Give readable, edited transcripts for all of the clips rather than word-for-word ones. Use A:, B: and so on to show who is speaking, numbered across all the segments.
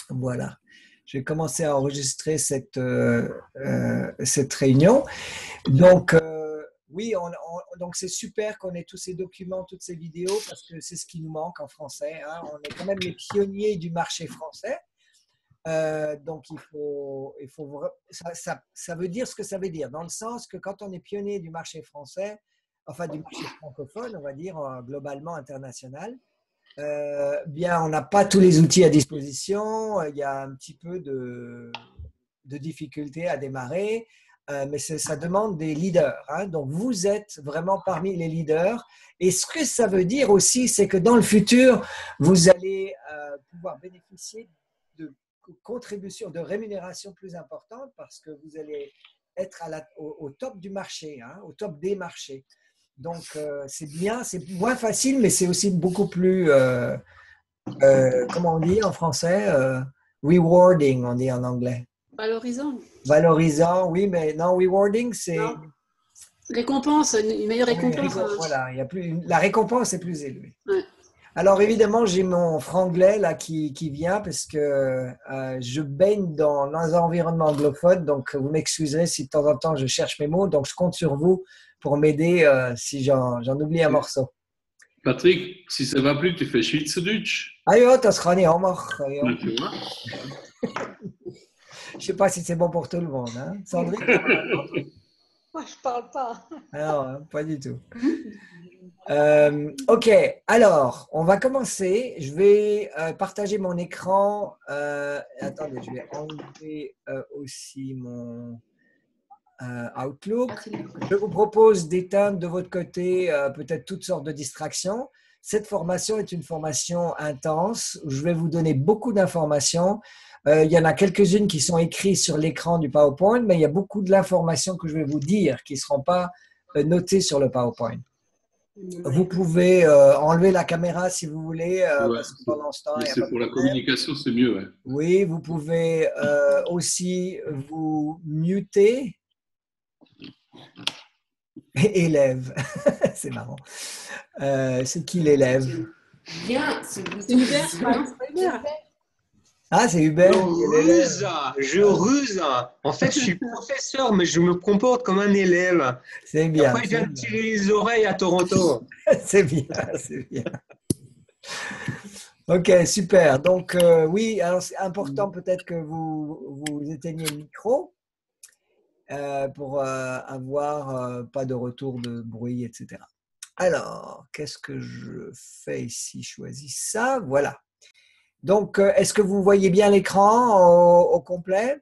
A: Voilà. Je vais commencer à enregistrer cette réunion. Donc, oui, donc c'est super qu'on ait tous ces documents, toutes ces vidéos, parce que c'est ce qui nous manque en français, hein. On est quand même les pionniers du marché français. Donc, ça veut dire ce que ça veut dire, dans le sens que quand on est pionnier du marché français, enfin du marché francophone, on va dire globalement international, bien, on n'a pas tous les outils à disposition. Il y a un petit peu de difficultés à démarrer, mais ça demande des leaders, hein. Donc, vous êtes vraiment parmi les leaders. Et ce que ça veut dire aussi, c'est que dans le futur, vous allez pouvoir bénéficier de contributions, de rémunérations plus importantes parce que vous allez être au top du marché, hein, au top des marchés. Donc, c'est bien, c'est moins facile, mais c'est aussi beaucoup plus, comment on dit en français, rewarding, on dit en anglais.
B: Valorisant.
A: Valorisant, oui, mais non, rewarding, c'est…
B: Non. Récompense, une meilleure récompense.
A: Voilà, il y a plus, la récompense est plus élevée.
B: Ouais.
A: Alors, évidemment, j'ai mon franglais là qui vient parce que je baigne dans un environnement anglophone, donc vous m'excuserez si de temps en temps je cherche mes mots, donc je compte sur vous pour m'aider si j'en oublie un morceau.
C: Patrick, si ça ne va plus, tu fais Schweizerdeutsch.
A: Ah ja, das kann ich auch machen. Ja.
C: Ouais, tu vois.
A: Je ne sais pas si c'est bon pour tout le monde, hein. Sandrine?
D: Moi, je ne parle pas.
A: Ah non, pas du tout. Ok, alors, on va commencer. Je vais partager mon écran. Attendez, je vais enlever aussi mon Outlook. Je vous propose d'éteindre de votre côté peut-être toutes sortes de distractions. Cette formation est une formation intense où je vais vous donner beaucoup d'informations. Il y en a quelques-unes qui sont écrites sur l'écran du PowerPoint, mais il y a beaucoup de l'information que je vais vous dire qui ne seront pas notées sur le PowerPoint. Vous pouvez enlever la caméra si vous voulez,
C: Ouais,
A: parce que pendant ce temps, il y a
C: c'est
A: pas de
C: pour la
A: problème.
C: communication, c'est mieux. Ouais.
A: Oui, vous pouvez aussi vous muter. Élève, c'est marrant. C'est qui l'élève?
B: Bien, c'est Hubert.
A: Ah, c'est Hubert.
E: Je ruse. En fait, je suis professeur, mais je me comporte comme un élève.
A: C'est bien.
E: Après, je viens de tirer les oreilles à Toronto.
A: C'est bien, c'est bien. Ok, super. Donc, oui, alors c'est important peut-être que vous éteigniez le micro pour avoir pas de retour de bruit, etc. Alors, qu'est-ce que je fais ici? Je choisis ça. Voilà. Donc, est-ce que vous voyez bien l'écran au complet?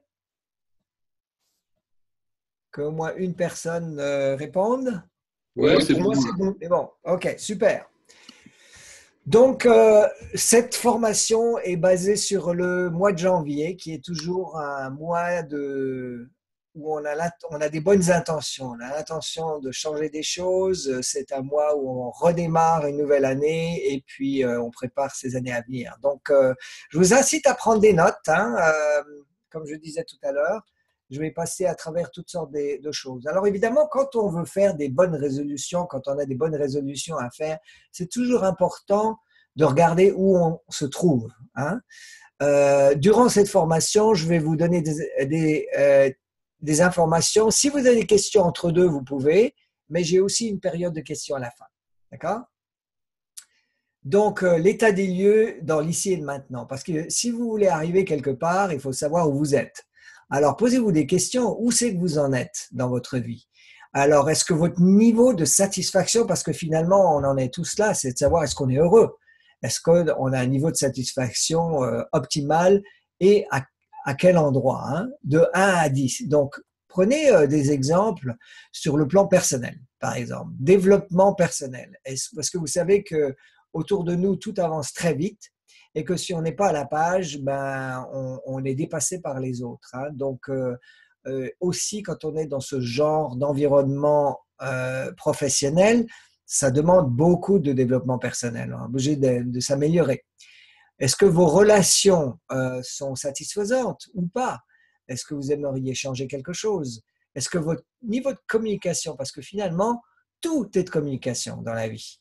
A: Qu'au moins une personne réponde?
E: Oui,
C: c'est
E: pour moi,
C: bon.
E: c'est bon.
A: C'est bon, ok, super. Donc, cette formation est basée sur le mois de janvier, qui est toujours un mois où on a des bonnes intentions. On a l'intention de changer des choses. C'est un mois où on redémarre une nouvelle année et puis on prépare ces années à venir. Donc, je vous incite à prendre des notes, hein, comme je disais tout à l'heure. Je vais passer à travers toutes sortes de choses. Alors évidemment, quand on veut faire des bonnes résolutions, quand on a des bonnes résolutions à faire, c'est toujours important de regarder où on se trouve, hein. Durant cette formation, je vais vous donner des informations. Si vous avez des questions entre deux, vous pouvez, mais j'ai aussi une période de questions à la fin. D'accord? Donc, l'état des lieux dans l'ici et le maintenant. Parce que si vous voulez arriver quelque part, il faut savoir où vous êtes. Alors, posez-vous des questions. Où c'est que vous en êtes dans votre vie? Alors, est-ce que votre niveau de satisfaction, parce que finalement, on en est tous là, c'est de savoir est-ce qu'on est heureux? Est-ce qu'on a un niveau de satisfaction optimal et à quel endroit, hein? De 1 à 10. Donc, prenez des exemples sur le plan personnel, par exemple. Développement personnel. Parce que vous savez que autour de nous, tout avance très vite et que si on n'est pas à la page, ben, on est dépassé par les autres, hein. Donc, aussi, quand on est dans ce genre d'environnement professionnel, ça demande beaucoup de développement personnel. On est obligé de s'améliorer. Est-ce que vos relations sont satisfaisantes ou pas? Est-ce que vous aimeriez changer quelque chose? Est-ce que votre niveau de communication, parce que finalement, tout est de communication dans la vie.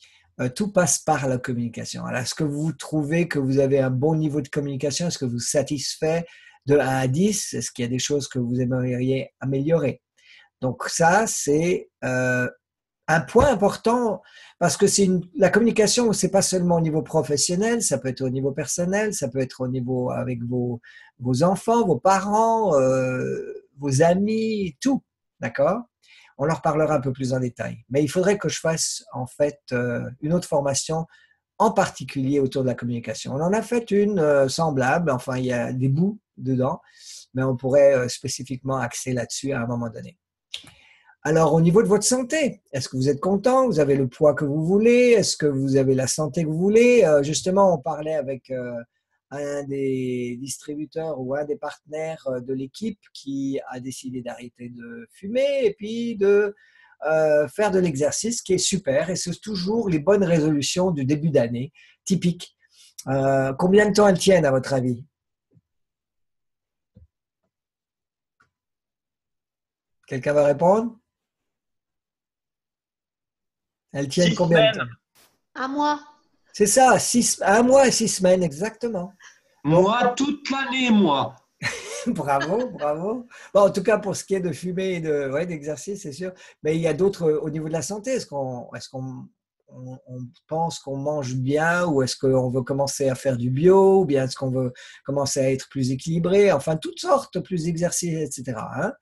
A: tout passe par la communication. Alors, est-ce que vous trouvez que vous avez un bon niveau de communication? Est-ce que vous êtes satisfait de 1 à 10? Est-ce qu'il y a des choses que vous aimeriez améliorer? Donc ça, c'est un point important parce que la communication, c'est pas seulement au niveau professionnel, ça peut être au niveau personnel, ça peut être au niveau avec vos enfants, vos parents, vos amis, tout, d'accord? On leur parlera un peu plus en détail. Mais il faudrait que je fasse en fait une autre formation en particulier autour de la communication. On en a fait une semblable, enfin il y a des bouts dedans, mais on pourrait spécifiquement axer là-dessus à un moment donné. Alors, au niveau de votre santé, est-ce que vous êtes content? Vous avez le poids que vous voulez? Est-ce que vous avez la santé que vous voulez? Justement, on parlait avec un des distributeurs ou un des partenaires de l'équipe qui a décidé d'arrêter de fumer et puis de faire de l'exercice, qui est super. Et c'est toujours les bonnes résolutions du début d'année, typiques. Combien de temps elles tiennent, à votre avis? Quelqu'un va répondre? Elles tiennent
F: 6
A: combien de temps?
F: semaines.
D: Un mois.
A: C'est ça, 1 mois et 6 semaines, exactement. Donc,
E: Moi, toute l'année, moi.
A: bravo, bravo. Bon, en tout cas, pour ce qui est de fumer et ouais, d'exercice, c'est sûr. Mais il y a d'autres au niveau de la santé. Est-ce qu'on pense qu'on mange bien ou est-ce qu'on veut commencer à faire du bio ou bien est-ce qu'on veut commencer à être plus équilibré? Enfin, toutes sortes, plus d'exercices, etc. Hein.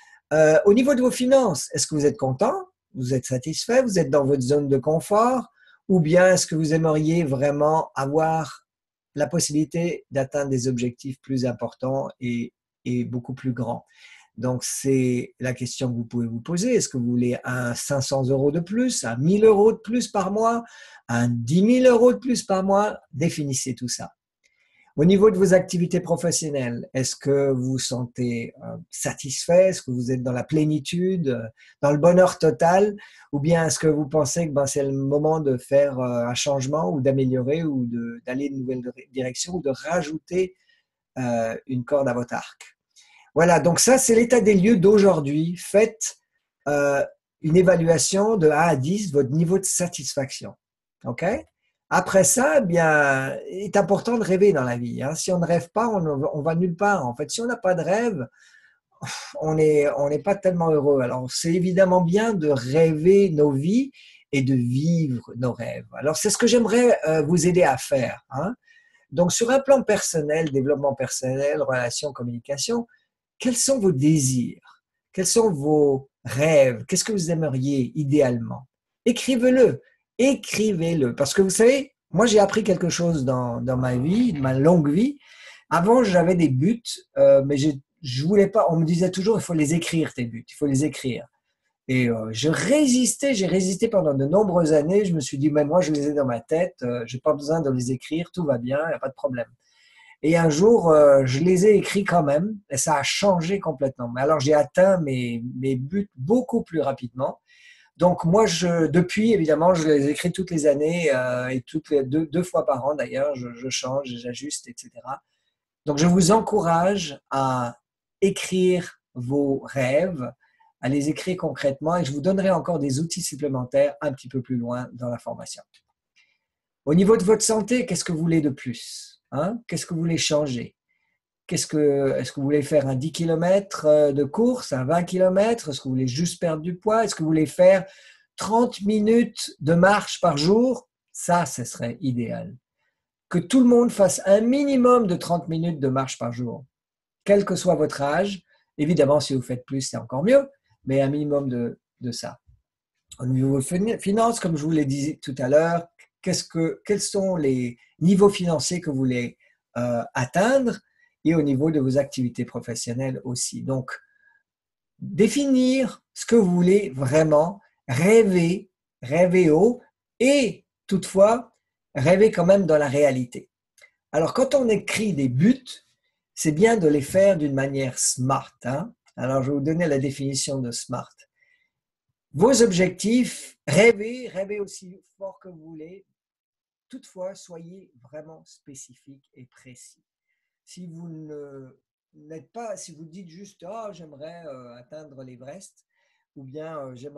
A: Au niveau de vos finances, est-ce que vous êtes content? Vous êtes satisfait? Vous êtes dans votre zone de confort? Ou bien est-ce que vous aimeriez vraiment avoir la possibilité d'atteindre des objectifs plus importants et beaucoup plus grands? Donc, c'est la question que vous pouvez vous poser. Est-ce que vous voulez un 500 euros de plus, un 1000 euros de plus par mois, un 10 000 euros de plus par mois? Définissez tout ça. Au niveau de vos activités professionnelles, est-ce que vous vous sentez satisfait? Est-ce que vous êtes dans la plénitude, dans le bonheur total? Ou bien est-ce que vous pensez que c'est le moment de faire un changement ou d'améliorer ou d'aller une nouvelle direction ou de rajouter une corde à votre arc? Voilà, donc ça, c'est l'état des lieux d'aujourd'hui. Faites une évaluation de 1 à 10, votre niveau de satisfaction. OK? Après ça, eh bien, il est important de rêver dans la vie. Hein. Si on ne rêve pas, on va nulle part. En fait, si on n'a pas de rêve, on n'est pas tellement heureux. Alors, c'est évidemment bien de rêver nos vies et de vivre nos rêves. Alors, c'est ce que j'aimerais vous aider à faire. Hein. Donc, sur un plan personnel, développement personnel, relations, communication, quels sont vos désirs? Quels sont vos rêves? Qu'est-ce que vous aimeriez idéalement? Écrivez-le. Écrivez-le. Parce que vous savez, moi j'ai appris quelque chose dans ma vie, ma longue vie. Avant, j'avais des buts, mais je voulais pas. On me disait toujours, il faut les écrire, tes buts. Il faut les écrire. Et j'ai résisté pendant de nombreuses années. Je me suis dit, mais moi, je les ai dans ma tête. Je n'ai pas besoin de les écrire. Tout va bien, il n'y a pas de problème. Et un jour, je les ai écrits quand même, et ça a changé complètement. Mais alors, j'ai atteint mes buts beaucoup plus rapidement. Donc, moi, depuis, évidemment, je les écris toutes les années, et toutes les deux fois par an d'ailleurs, je change, j'ajuste, etc. Donc, je vous encourage à écrire vos rêves, à les écrire concrètement, et je vous donnerai encore des outils supplémentaires un petit peu plus loin dans la formation. Au niveau de votre santé, qu'est-ce que vous voulez de plus? Hein? Qu'est-ce que vous voulez changer? Est-ce que vous voulez faire un 10 km de course, un 20 km? Est-ce que vous voulez juste perdre du poids? Est-ce que vous voulez faire 30 minutes de marche par jour? Ça, ce serait idéal. Que tout le monde fasse un minimum de 30 minutes de marche par jour, quel que soit votre âge. Évidemment, si vous faites plus, c'est encore mieux, mais un minimum de ça. Au niveau de finances, comme je vous l'ai dit tout à l'heure, quels sont les niveaux financiers que vous voulez atteindre et au niveau de vos activités professionnelles aussi. Donc, définir ce que vous voulez vraiment, rêver haut et toutefois rêver quand même dans la réalité. Alors, quand on écrit des buts, c'est bien de les faire d'une manière smart. Hein? Alors, je vais vous donner la définition de smart. Vos objectifs, rêvez aussi fort que vous voulez. Toutefois, soyez vraiment spécifique et précis. Si vous n'êtes pas, si vous dites juste « Ah, j'aimerais atteindre l'Everest », ou bien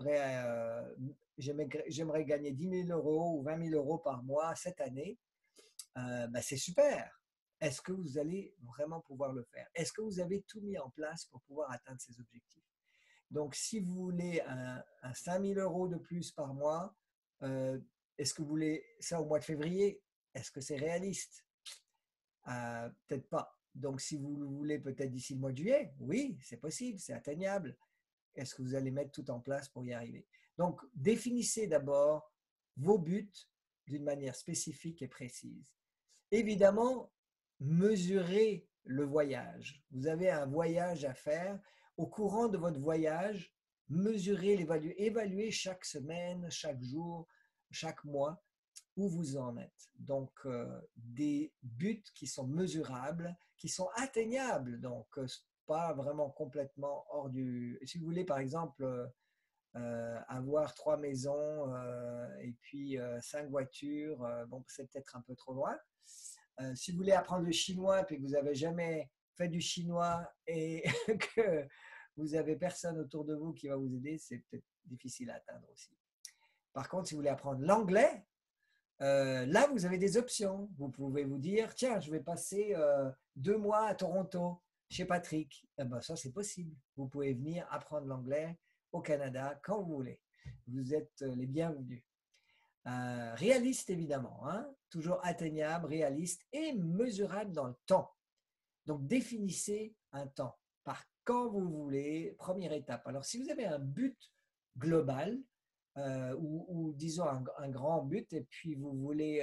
A: j'aimerais gagner 10 000 euros ou 20 000 euros par mois cette année, ben c'est super. Est-ce que vous allez vraiment pouvoir le faire? Est-ce que vous avez tout mis en place pour pouvoir atteindre ces objectifs? Donc, si vous voulez un 5 000 euros de plus par mois, est-ce que vous voulez ça au mois de février? Est-ce que c'est réaliste? Peut-être pas. Donc, si vous le voulez peut-être d'ici le mois de juillet, oui, c'est possible, c'est atteignable. Est-ce que vous allez mettre tout en place pour y arriver? Donc, définissez d'abord vos buts d'une manière spécifique et précise. Évidemment, mesurez le voyage. Vous avez un voyage à faire. Au courant de votre voyage, mesurez, évaluez chaque semaine, chaque jour, chaque mois où vous en êtes. Donc, des buts qui sont mesurables, qui sont atteignables. Donc, pas vraiment complètement hors du… Si vous voulez, par exemple, avoir 3 maisons et puis 5 voitures, bon, c'est peut-être un peu trop loin. Si vous voulez apprendre le chinois et que vous n'avez jamais fait du chinois et que vous n'avez personne autour de vous qui va vous aider, c'est peut-être difficile à atteindre aussi. Par contre, si vous voulez apprendre l'anglais, là, vous avez des options. Vous pouvez vous dire, tiens, je vais passer 2 mois à Toronto chez Patrick. Eh ben, ça, c'est possible. Vous pouvez venir apprendre l'anglais au Canada quand vous voulez. Vous êtes les bienvenus. Réaliste, évidemment, hein? Toujours atteignable, réaliste et mesurable dans le temps. Donc, définissez un temps par quand vous voulez, première étape. Alors, si vous avez un but global ou disons un grand but et puis vous voulez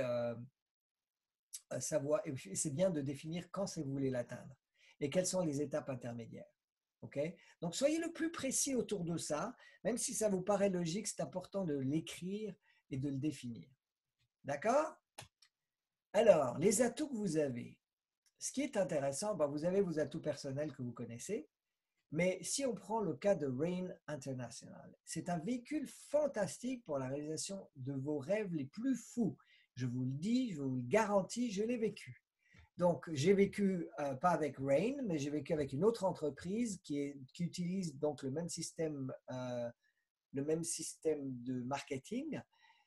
A: savoir, c'est bien de définir quand vous voulez l'atteindre et quelles sont les étapes intermédiaires. Okay? Donc, soyez le plus précis autour de ça, même si ça vous paraît logique, c'est important de l'écrire et de le définir. D'accord? Alors, les atouts que vous avez. Ce qui est intéressant, ben, vous avez vos atouts personnels que vous connaissez, mais si on prend le cas de Rain International, c'est un véhicule fantastique pour la réalisation de vos rêves les plus fous. Je vous le dis, je vous le garantis, je l'ai vécu. Donc, j'ai vécu, pas avec Rain, mais j'ai vécu avec une autre entreprise qui utilise donc le même système de marketing.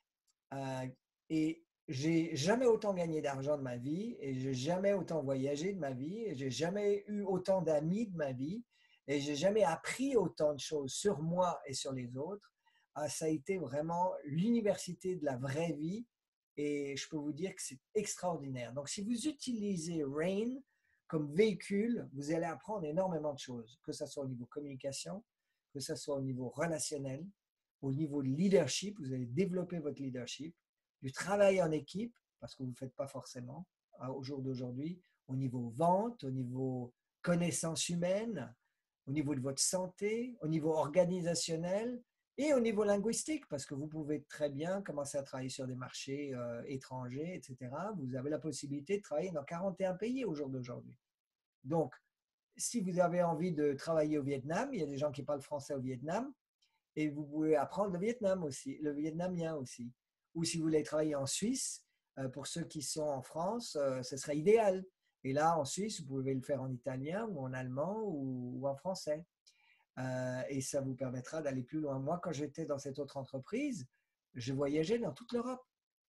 A: Et j'ai jamais autant gagné d'argent de ma vie, et j'ai jamais autant voyagé de ma vie, et j'ai jamais eu autant d'amis de ma vie, et j'ai jamais appris autant de choses sur moi et sur les autres. Ça a été vraiment l'université de la vraie vie, et je peux vous dire que c'est extraordinaire. Donc, si vous utilisez Rain comme véhicule, vous allez apprendre énormément de choses, que ce soit au niveau communication, que ce soit au niveau relationnel, au niveau de leadership, vous allez développer votre leadership, du travail en équipe, parce que vous ne le faites pas forcément au jour d'aujourd'hui, au niveau vente, au niveau connaissance humaine, au niveau de votre santé, au niveau organisationnel et au niveau linguistique, parce que vous pouvez très bien commencer à travailler sur des marchés étrangers, etc. Vous avez la possibilité de travailler dans 41 pays au jour d'aujourd'hui. Donc, si vous avez envie de travailler au Vietnam, il y a des gens qui parlent français au Vietnam, et vous pouvez apprendre le Vietnam aussi, le vietnamien aussi. Ou si vous voulez travailler en Suisse, pour ceux qui sont en France, ce serait idéal. Et là, en Suisse, vous pouvez le faire en italien ou en allemand ou en français. Et ça vous permettra d'aller plus loin. Moi, quand j'étais dans cette autre entreprise, je voyageais dans toute l'Europe.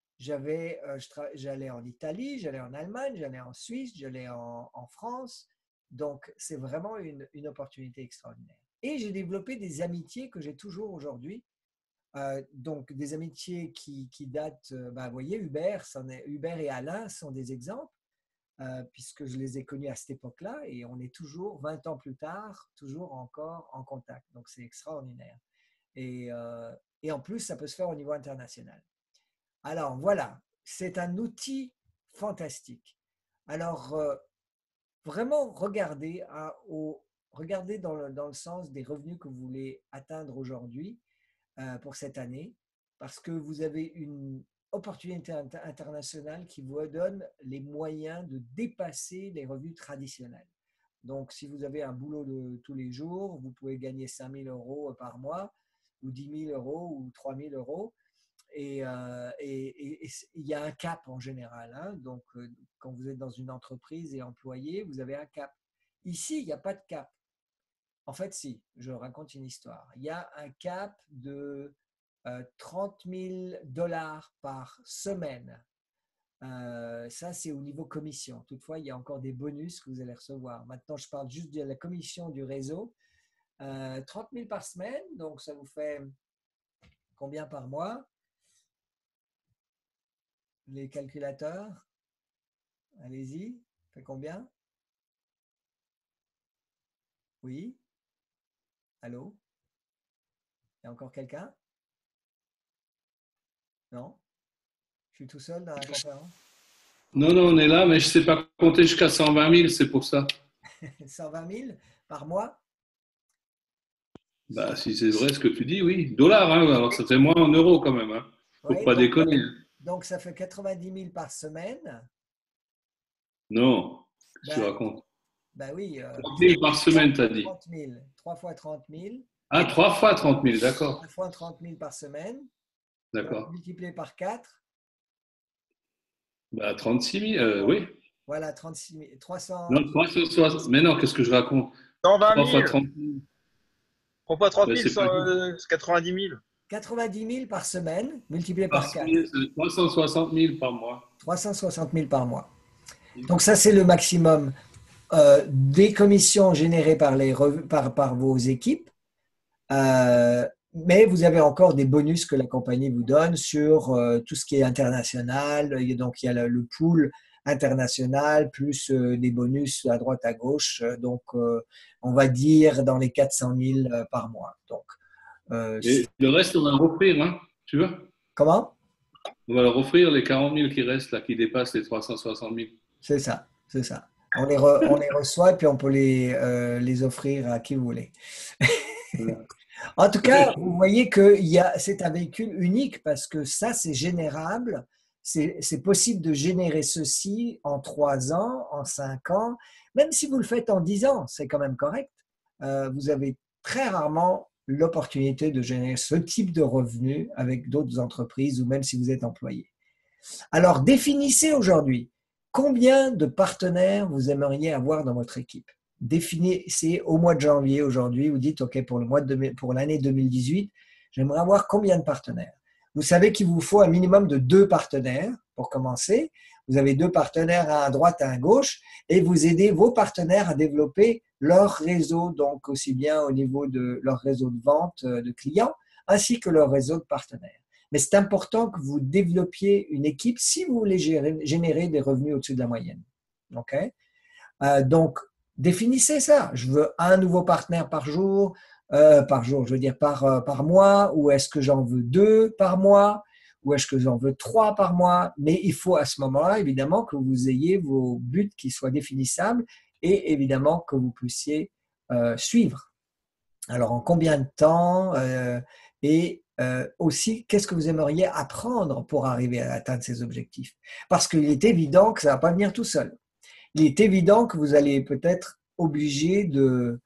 A: J'allais en Italie, j'allais en Allemagne, j'allais en Suisse, j'allais en France. Donc, c'est vraiment une opportunité extraordinaire. Et j'ai développé des amitiés que j'ai toujours aujourd'hui. Donc, des amitiés qui datent, vous voyez, Hubert et Alain sont des exemples, puisque je les ai connus à cette époque-là, et on est toujours, 20 ans plus tard, toujours encore en contact. Donc, c'est extraordinaire. Et en plus, ça peut se faire au niveau international. Alors, voilà, c'est un outil fantastique. Alors, vraiment, regardez dans le sens des revenus que vous voulez atteindre aujourd'hui pour cette année, parce que vous avez une opportunité internationale qui vous donne les moyens de dépasser les revenus traditionnels. Donc, si vous avez un boulot de tous les jours, vous pouvez gagner 5 000 euros par mois, ou 10 000 euros, ou 3 000 euros. Et il y a un cap en général. Hein. Donc, quand vous êtes dans une entreprise et employé, vous avez un cap. Ici, il n'y a pas de cap. En fait, si, je raconte une histoire. Il y a un cap de 30 000 dollars par semaine. Ça, c'est au niveau commission. Toutefois, il y a encore des bonus que vous allez recevoir. Maintenant, je parle juste de la commission du réseau. 30 000 par semaine, donc ça vous fait combien par mois? Les calculateurs, allez-y, ça fait combien? Oui? Allô? Il y a encore quelqu'un? Non? Je suis tout seul dans la conférence?
C: Non, non, on est là, mais je ne sais pas compter jusqu'à 120 000, c'est pour ça.
A: 120 000 par mois?
C: Bah, si c'est vrai ce que tu dis, oui. Dollars, hein, alors ça fait moins en euros quand même. Hein. Faut
A: Oui,
C: pas déconner.
A: donc ça fait 90 000 par semaine.
C: Non, qu'est-ce que tu
A: Ben,
C: racontes?
A: ben oui,
C: 30 000 par semaine, tu as dit.
A: 30 000. 3 fois 30 000.
C: Ah, 3 fois 30 000, d'accord.
A: 3 fois 30 000 par semaine.
C: D'accord.
A: Multiplié par 4.
C: Bah, 36 000, oui.
A: Voilà, 36 000. 300.
C: Non, 360. Mais non, qu'est-ce que je raconte?
F: 120
C: 3 fois
F: 000.
C: 30 000.
F: Pourquoi 30
C: Ben,
F: 000,
C: c'est pas tout.
F: c'est 90 000.
A: 90 000 par semaine, multiplié
C: Par
A: par 4.
C: semaine, c'est 360 000 par mois.
A: 360 000 par mois. Donc ça, c'est le maximum des commissions générées par vos équipes. Mais vous avez encore des bonus que la compagnie vous donne sur tout ce qui est international. Donc, il y a le pool international, plus des bonus à droite, à gauche. Donc, on va dire dans les 400 000 par mois. Donc,
C: Et le reste, on va leur offrir, hein, tu vois?
A: comment?
C: On va leur offrir les 40 000 qui restent, là, qui dépassent les 360 000.
A: C'est ça, c'est ça. On les reçoit et puis on peut les offrir à qui vous voulez.
C: Voilà.
A: En tout cas, vous voyez que c'est un véhicule unique parce que ça, c'est générable. C'est possible de générer ceci en 3 ans, en 5 ans. Même si vous le faites en 10 ans, c'est quand même correct. Vous avez très rarement l'opportunité de générer ce type de revenus avec d'autres entreprises ou même si vous êtes employé. Alors, définissez aujourd'hui combien de partenaires vous aimeriez avoir dans votre équipe. Définissez au mois de janvier aujourd'hui, vous dites, OK, pour l'année 2018, j'aimerais avoir combien de partenaires? Vous savez qu'il vous faut un minimum de 2 partenaires pour commencer. Vous avez 2 partenaires à droite et à gauche et vous aidez vos partenaires à développer leur réseau, donc aussi bien au niveau de leur réseau de vente de clients, ainsi que leur réseau de partenaires. Mais c'est important que vous développiez une équipe si vous voulez générer des revenus au-dessus de la moyenne. Okay? Donc, définissez ça. Je veux un nouveau partenaire par jour, je veux dire par mois, ou est-ce que j'en veux 2 par mois, ou est-ce que j'en veux 3 par mois. Mais il faut à ce moment-là, évidemment, que vous ayez vos buts qui soient définissables et évidemment que vous puissiez suivre. Alors, en combien de temps et aussi, qu'est-ce que vous aimeriez apprendre pour arriver à atteindre ces objectifs? Parce qu'il est évident que ça ne va pas venir tout seul. Il est évident que vous allez peut-être obligé de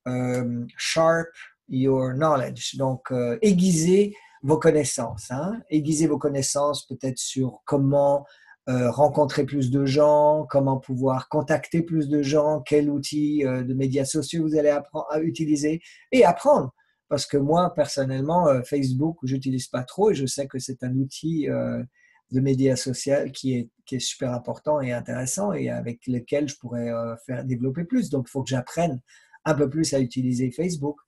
A: sharp your knowledge, donc aiguiser vos connaissances. Hein? Aiguiser vos connaissances peut-être sur comment rencontrer plus de gens, comment pouvoir contacter plus de gens, quel outil de médias sociaux vous allez apprendre à utiliser et apprendre. Parce que moi, personnellement, Facebook, je n'utilise pas trop et je sais que c'est un outil de médias sociaux qui est super important et intéressant et avec lequel je pourrais faire développer plus. Donc, il faut que j'apprenne un peu plus à utiliser Facebook,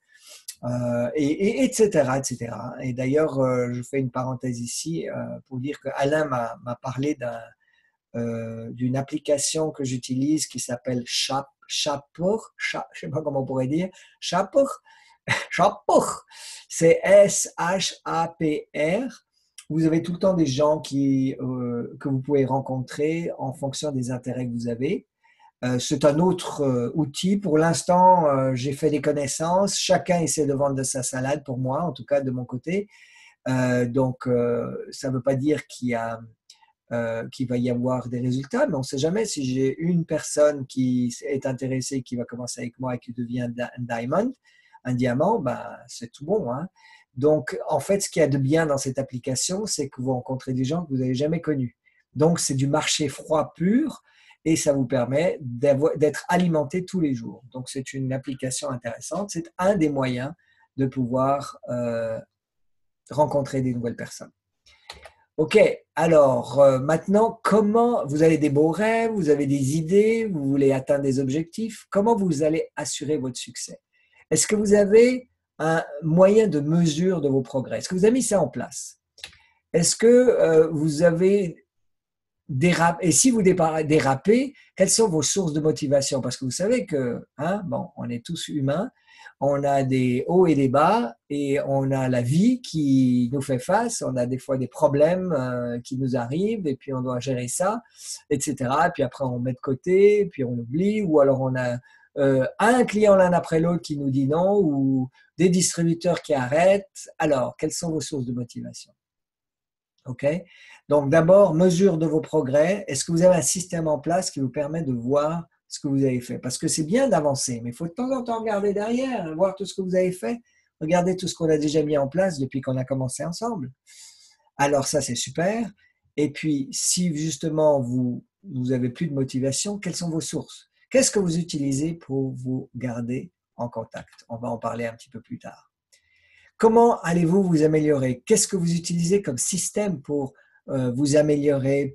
A: etc., etc. Et d'ailleurs, je fais une parenthèse ici pour dire que Alain m'a parlé d'une application que j'utilise qui s'appelle Shapur, je ne sais pas comment on pourrait dire, Shapur, c'est S-H-A-P-R. Vous avez tout le temps des gens que vous pouvez rencontrer en fonction des intérêts que vous avez. C'est un autre outil. Pour l'instant, j'ai fait des connaissances. Chacun essaie de vendre de sa salade pour moi, en tout cas de mon côté. Donc, ça ne veut pas dire qu'il va y avoir des résultats, mais on ne sait jamais. Si j'ai une personne qui est intéressée, qui va commencer avec moi et qui devient un diamant, ben, c'est tout bon. Hein? Donc, en fait, ce qu'il y a de bien dans cette application, c'est que vous rencontrez des gens que vous n'avez jamais connus. Donc, c'est du marché froid pur et ça vous permet d'être alimenté tous les jours. Donc, c'est une application intéressante. C'est un des moyens de pouvoir rencontrer des nouvelles personnes. Ok, alors maintenant, comment vous avez des beaux rêves, vous avez des idées, vous voulez atteindre des objectifs, comment vous allez assurer votre succès? Est-ce que vous avez un moyen de mesure de vos progrès? Est-ce que vous avez mis ça en place? Est-ce que vous avez dérapé? Et si vous dérapez, quelles sont vos sources de motivation? Parce que vous savez que, bon, on est tous humains, on a des hauts et des bas et on a la vie qui nous fait face, on a des fois des problèmes qui nous arrivent et puis on doit gérer ça, etc. Et puis après on met de côté, puis on oublie, ou alors on a un client l'un après l'autre qui nous dit non, ou des distributeurs qui arrêtent. Alors, quelles sont vos sources de motivation? Ok. Donc d'abord, mesure de vos progrès. Est-ce que vous avez un système en place qui vous permet de voir ce que vous avez fait? Parce que c'est bien d'avancer, mais il faut de temps en temps regarder derrière, voir tout ce que vous avez fait, regarder tout ce qu'on a déjà mis en place depuis qu'on a commencé ensemble. Alors ça, c'est super. Et puis, si justement vous n'avez plus de motivation, quelles sont vos sources? Qu'est-ce que vous utilisez pour vous garder en contact? On va en parler un petit peu plus tard. Comment allez-vous vous améliorer? Qu'est-ce que vous utilisez comme système pour vous améliorer,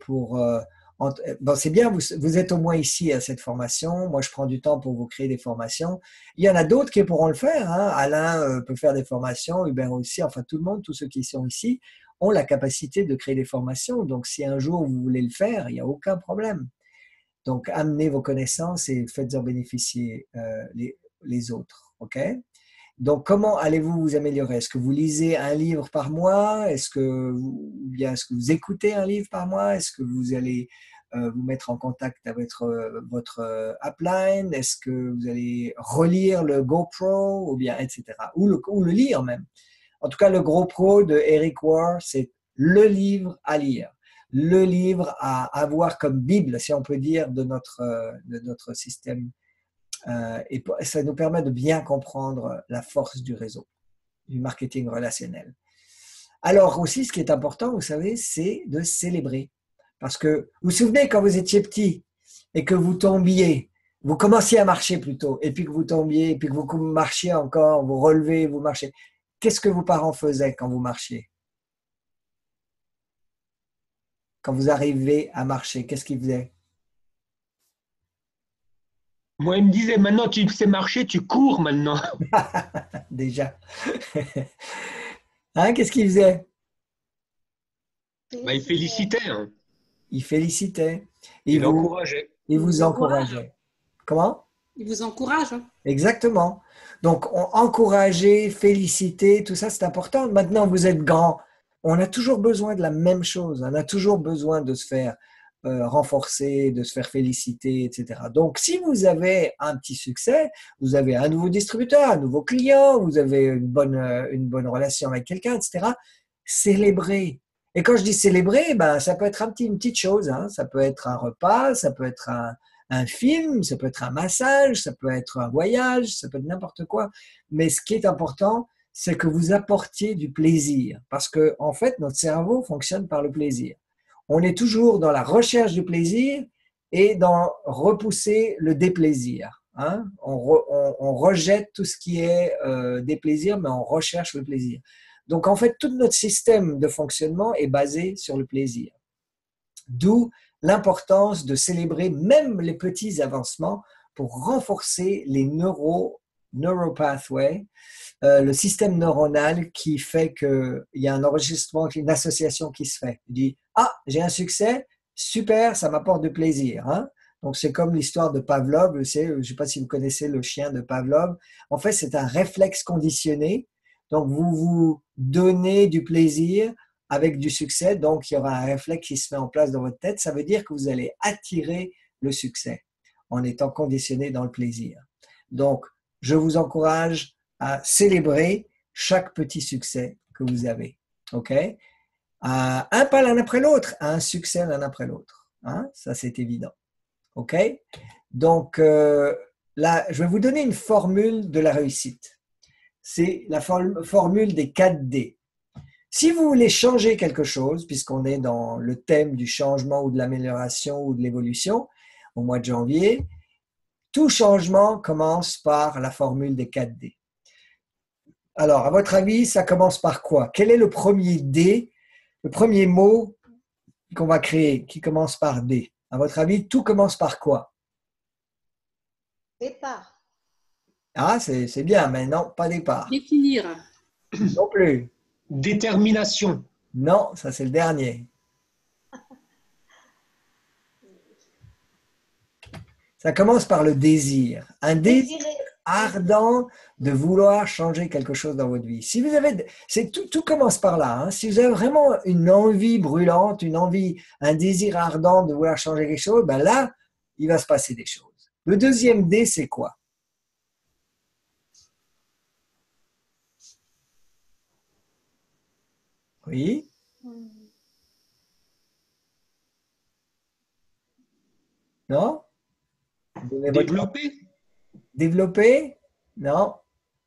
A: bon, c'est bien, vous êtes au moins ici à cette formation. Moi, je prends du temps pour vous créer des formations. Il y en a d'autres qui pourront le faire. Alain peut faire des formations, Hubert aussi, enfin tout le monde, tous ceux qui sont ici, ont la capacité de créer des formations. Donc, si un jour vous voulez le faire, il n'y a aucun problème. Donc, amenez vos connaissances et faites-en bénéficier les autres. OK? Donc, comment allez-vous vous améliorer? Est-ce que vous lisez un livre par mois? Est-ce que vous écoutez un livre par mois? Est-ce que vous allez vous mettre en contact avec votre upline? Est-ce que vous allez relire le GoPro ou bien, etc. Ou le lire même. En tout cas, le GoPro de Eric Ward, c'est le livre à lire. Le livre à avoir comme Bible, si on peut dire, de notre système. Et ça nous permet de bien comprendre la force du réseau, du marketing relationnel. Alors aussi, ce qui est important, vous savez, c'est de célébrer. Parce que vous vous souvenez quand vous étiez petit et que vous tombiez, vous commenciez à marcher plutôt, et puis que vous tombiez, et puis que vous marchiez encore, vous relevez, vous marchez. Qu'est-ce que vos parents faisaient quand vous marchiez? Quand vous arrivez à marcher, qu'est-ce qu'ils faisaient?
E: Moi, il me disait, maintenant tu sais marcher, tu cours maintenant.
A: Déjà. Qu'est-ce qu'ils faisaient?
E: Il félicitait. Hein.
A: Il félicitait.
E: Il encourageait.
A: Il vous encourageait. Comment?
B: Il vous encourage.
A: Exactement. Donc, encourager, féliciter, tout ça, c'est important. Maintenant, vous êtes grand. On a toujours besoin de la même chose. On a toujours besoin de se faire renforcer, de se faire féliciter, etc. Donc, si vous avez un petit succès, vous avez un nouveau distributeur, un nouveau client, vous avez une bonne relation avec quelqu'un, etc., célébrez. Et quand je dis célébrer, ça peut être une petite chose. Ça peut être un repas, ça peut être un film, ça peut être un massage, ça peut être un voyage, ça peut être n'importe quoi. Mais ce qui est important, c'est que vous apportiez du plaisir. Parce que, en fait, notre cerveau fonctionne par le plaisir. On est toujours dans la recherche du plaisir et dans repousser le déplaisir. On rejette tout ce qui est déplaisir, mais on recherche le plaisir. Donc, en fait, tout notre système de fonctionnement est basé sur le plaisir. D'où l'importance de célébrer même les petits avancements pour renforcer les neuropathways, le système neuronal qui fait qu'il y a un enregistrement, une association qui se fait. Il dit « Ah, j'ai un succès, super, ça m'apporte du plaisir. » Donc, c'est comme l'histoire de Pavlov, je ne sais pas si vous connaissez le chien de Pavlov. En fait, c'est un réflexe conditionné. Donc, vous vous donnez du plaisir avec du succès. Donc, il y aura un réflexe qui se met en place dans votre tête. Ça veut dire que vous allez attirer le succès en étant conditionné dans le plaisir. Donc, je vous encourage à célébrer chaque petit succès que vous avez. OK? Un pas l'un après l'autre, un succès l'un après l'autre. Ça, c'est évident. OK? Donc, là, je vais vous donner une formule de la réussite. C'est la formule des 4D. Si vous voulez changer quelque chose, puisqu'on est dans le thème du changement ou de l'amélioration ou de l'évolution, au mois de janvier. Tout changement commence par la formule des 4D. Alors, à votre avis, ça commence par quoi? Quel est le premier D, le premier mot qu'on va créer qui commence par D? À votre avis, tout commence par quoi?
D: Départ.
A: Ah, c'est bien, mais non, pas départ.
B: Définir.
A: Non plus.
E: Détermination.
A: Non, ça c'est le dernier. Ça commence par le désir. Un désir
D: Désirer.
A: ardent de vouloir changer quelque chose dans votre vie. Si vous avez, tout commence par là. Hein. Si vous avez vraiment une envie brûlante, une envie, un désir ardent de vouloir changer quelque chose, ben là, il va se passer des choses. Le deuxième D, c'est quoi? Oui. Non? Donnez votre-
E: Développer.
A: Développer? Non?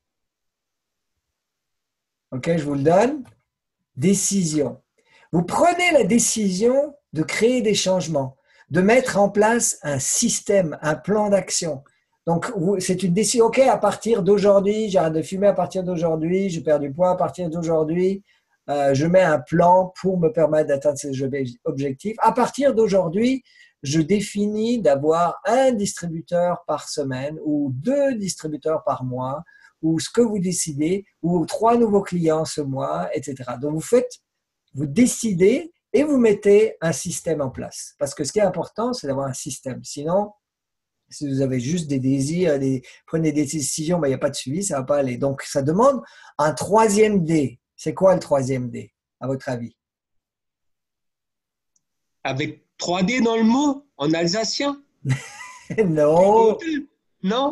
A: Ok, je vous le donne. Décision. Vous prenez la décision de créer des changements, de mettre en place un système, un plan d'action. Donc, c'est une décision. Ok, à partir d'aujourd'hui, j'arrête de fumer à partir d'aujourd'hui, je perds du poids à partir d'aujourd'hui, je mets un plan pour me permettre d'atteindre ces objectifs. À partir d'aujourd'hui, je définis d'avoir un distributeur par semaine ou 2 distributeurs par mois ou ce que vous décidez, ou 3 nouveaux clients ce mois, etc. Donc, vous décidez et vous mettez un système en place. Parce que ce qui est important, c'est d'avoir un système. Sinon, si vous avez juste des désirs, prenez des décisions, mais il n'y a pas de suivi, ça ne va pas aller. Donc, ça demande un troisième D. C'est quoi le troisième D, à votre avis?
E: Avec 3D dans le mot, en alsacien.
A: Non.
E: Non.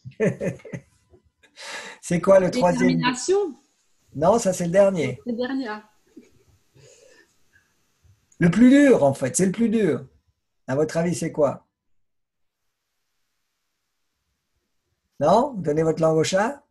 A: C'est quoi le troisième D?
B: Détermination.
A: Non, ça c'est le dernier.
B: C'est le dernier.
A: Le plus dur, en fait, c'est le plus dur. À votre avis, c'est quoi? Non? Donnez votre langue au chat?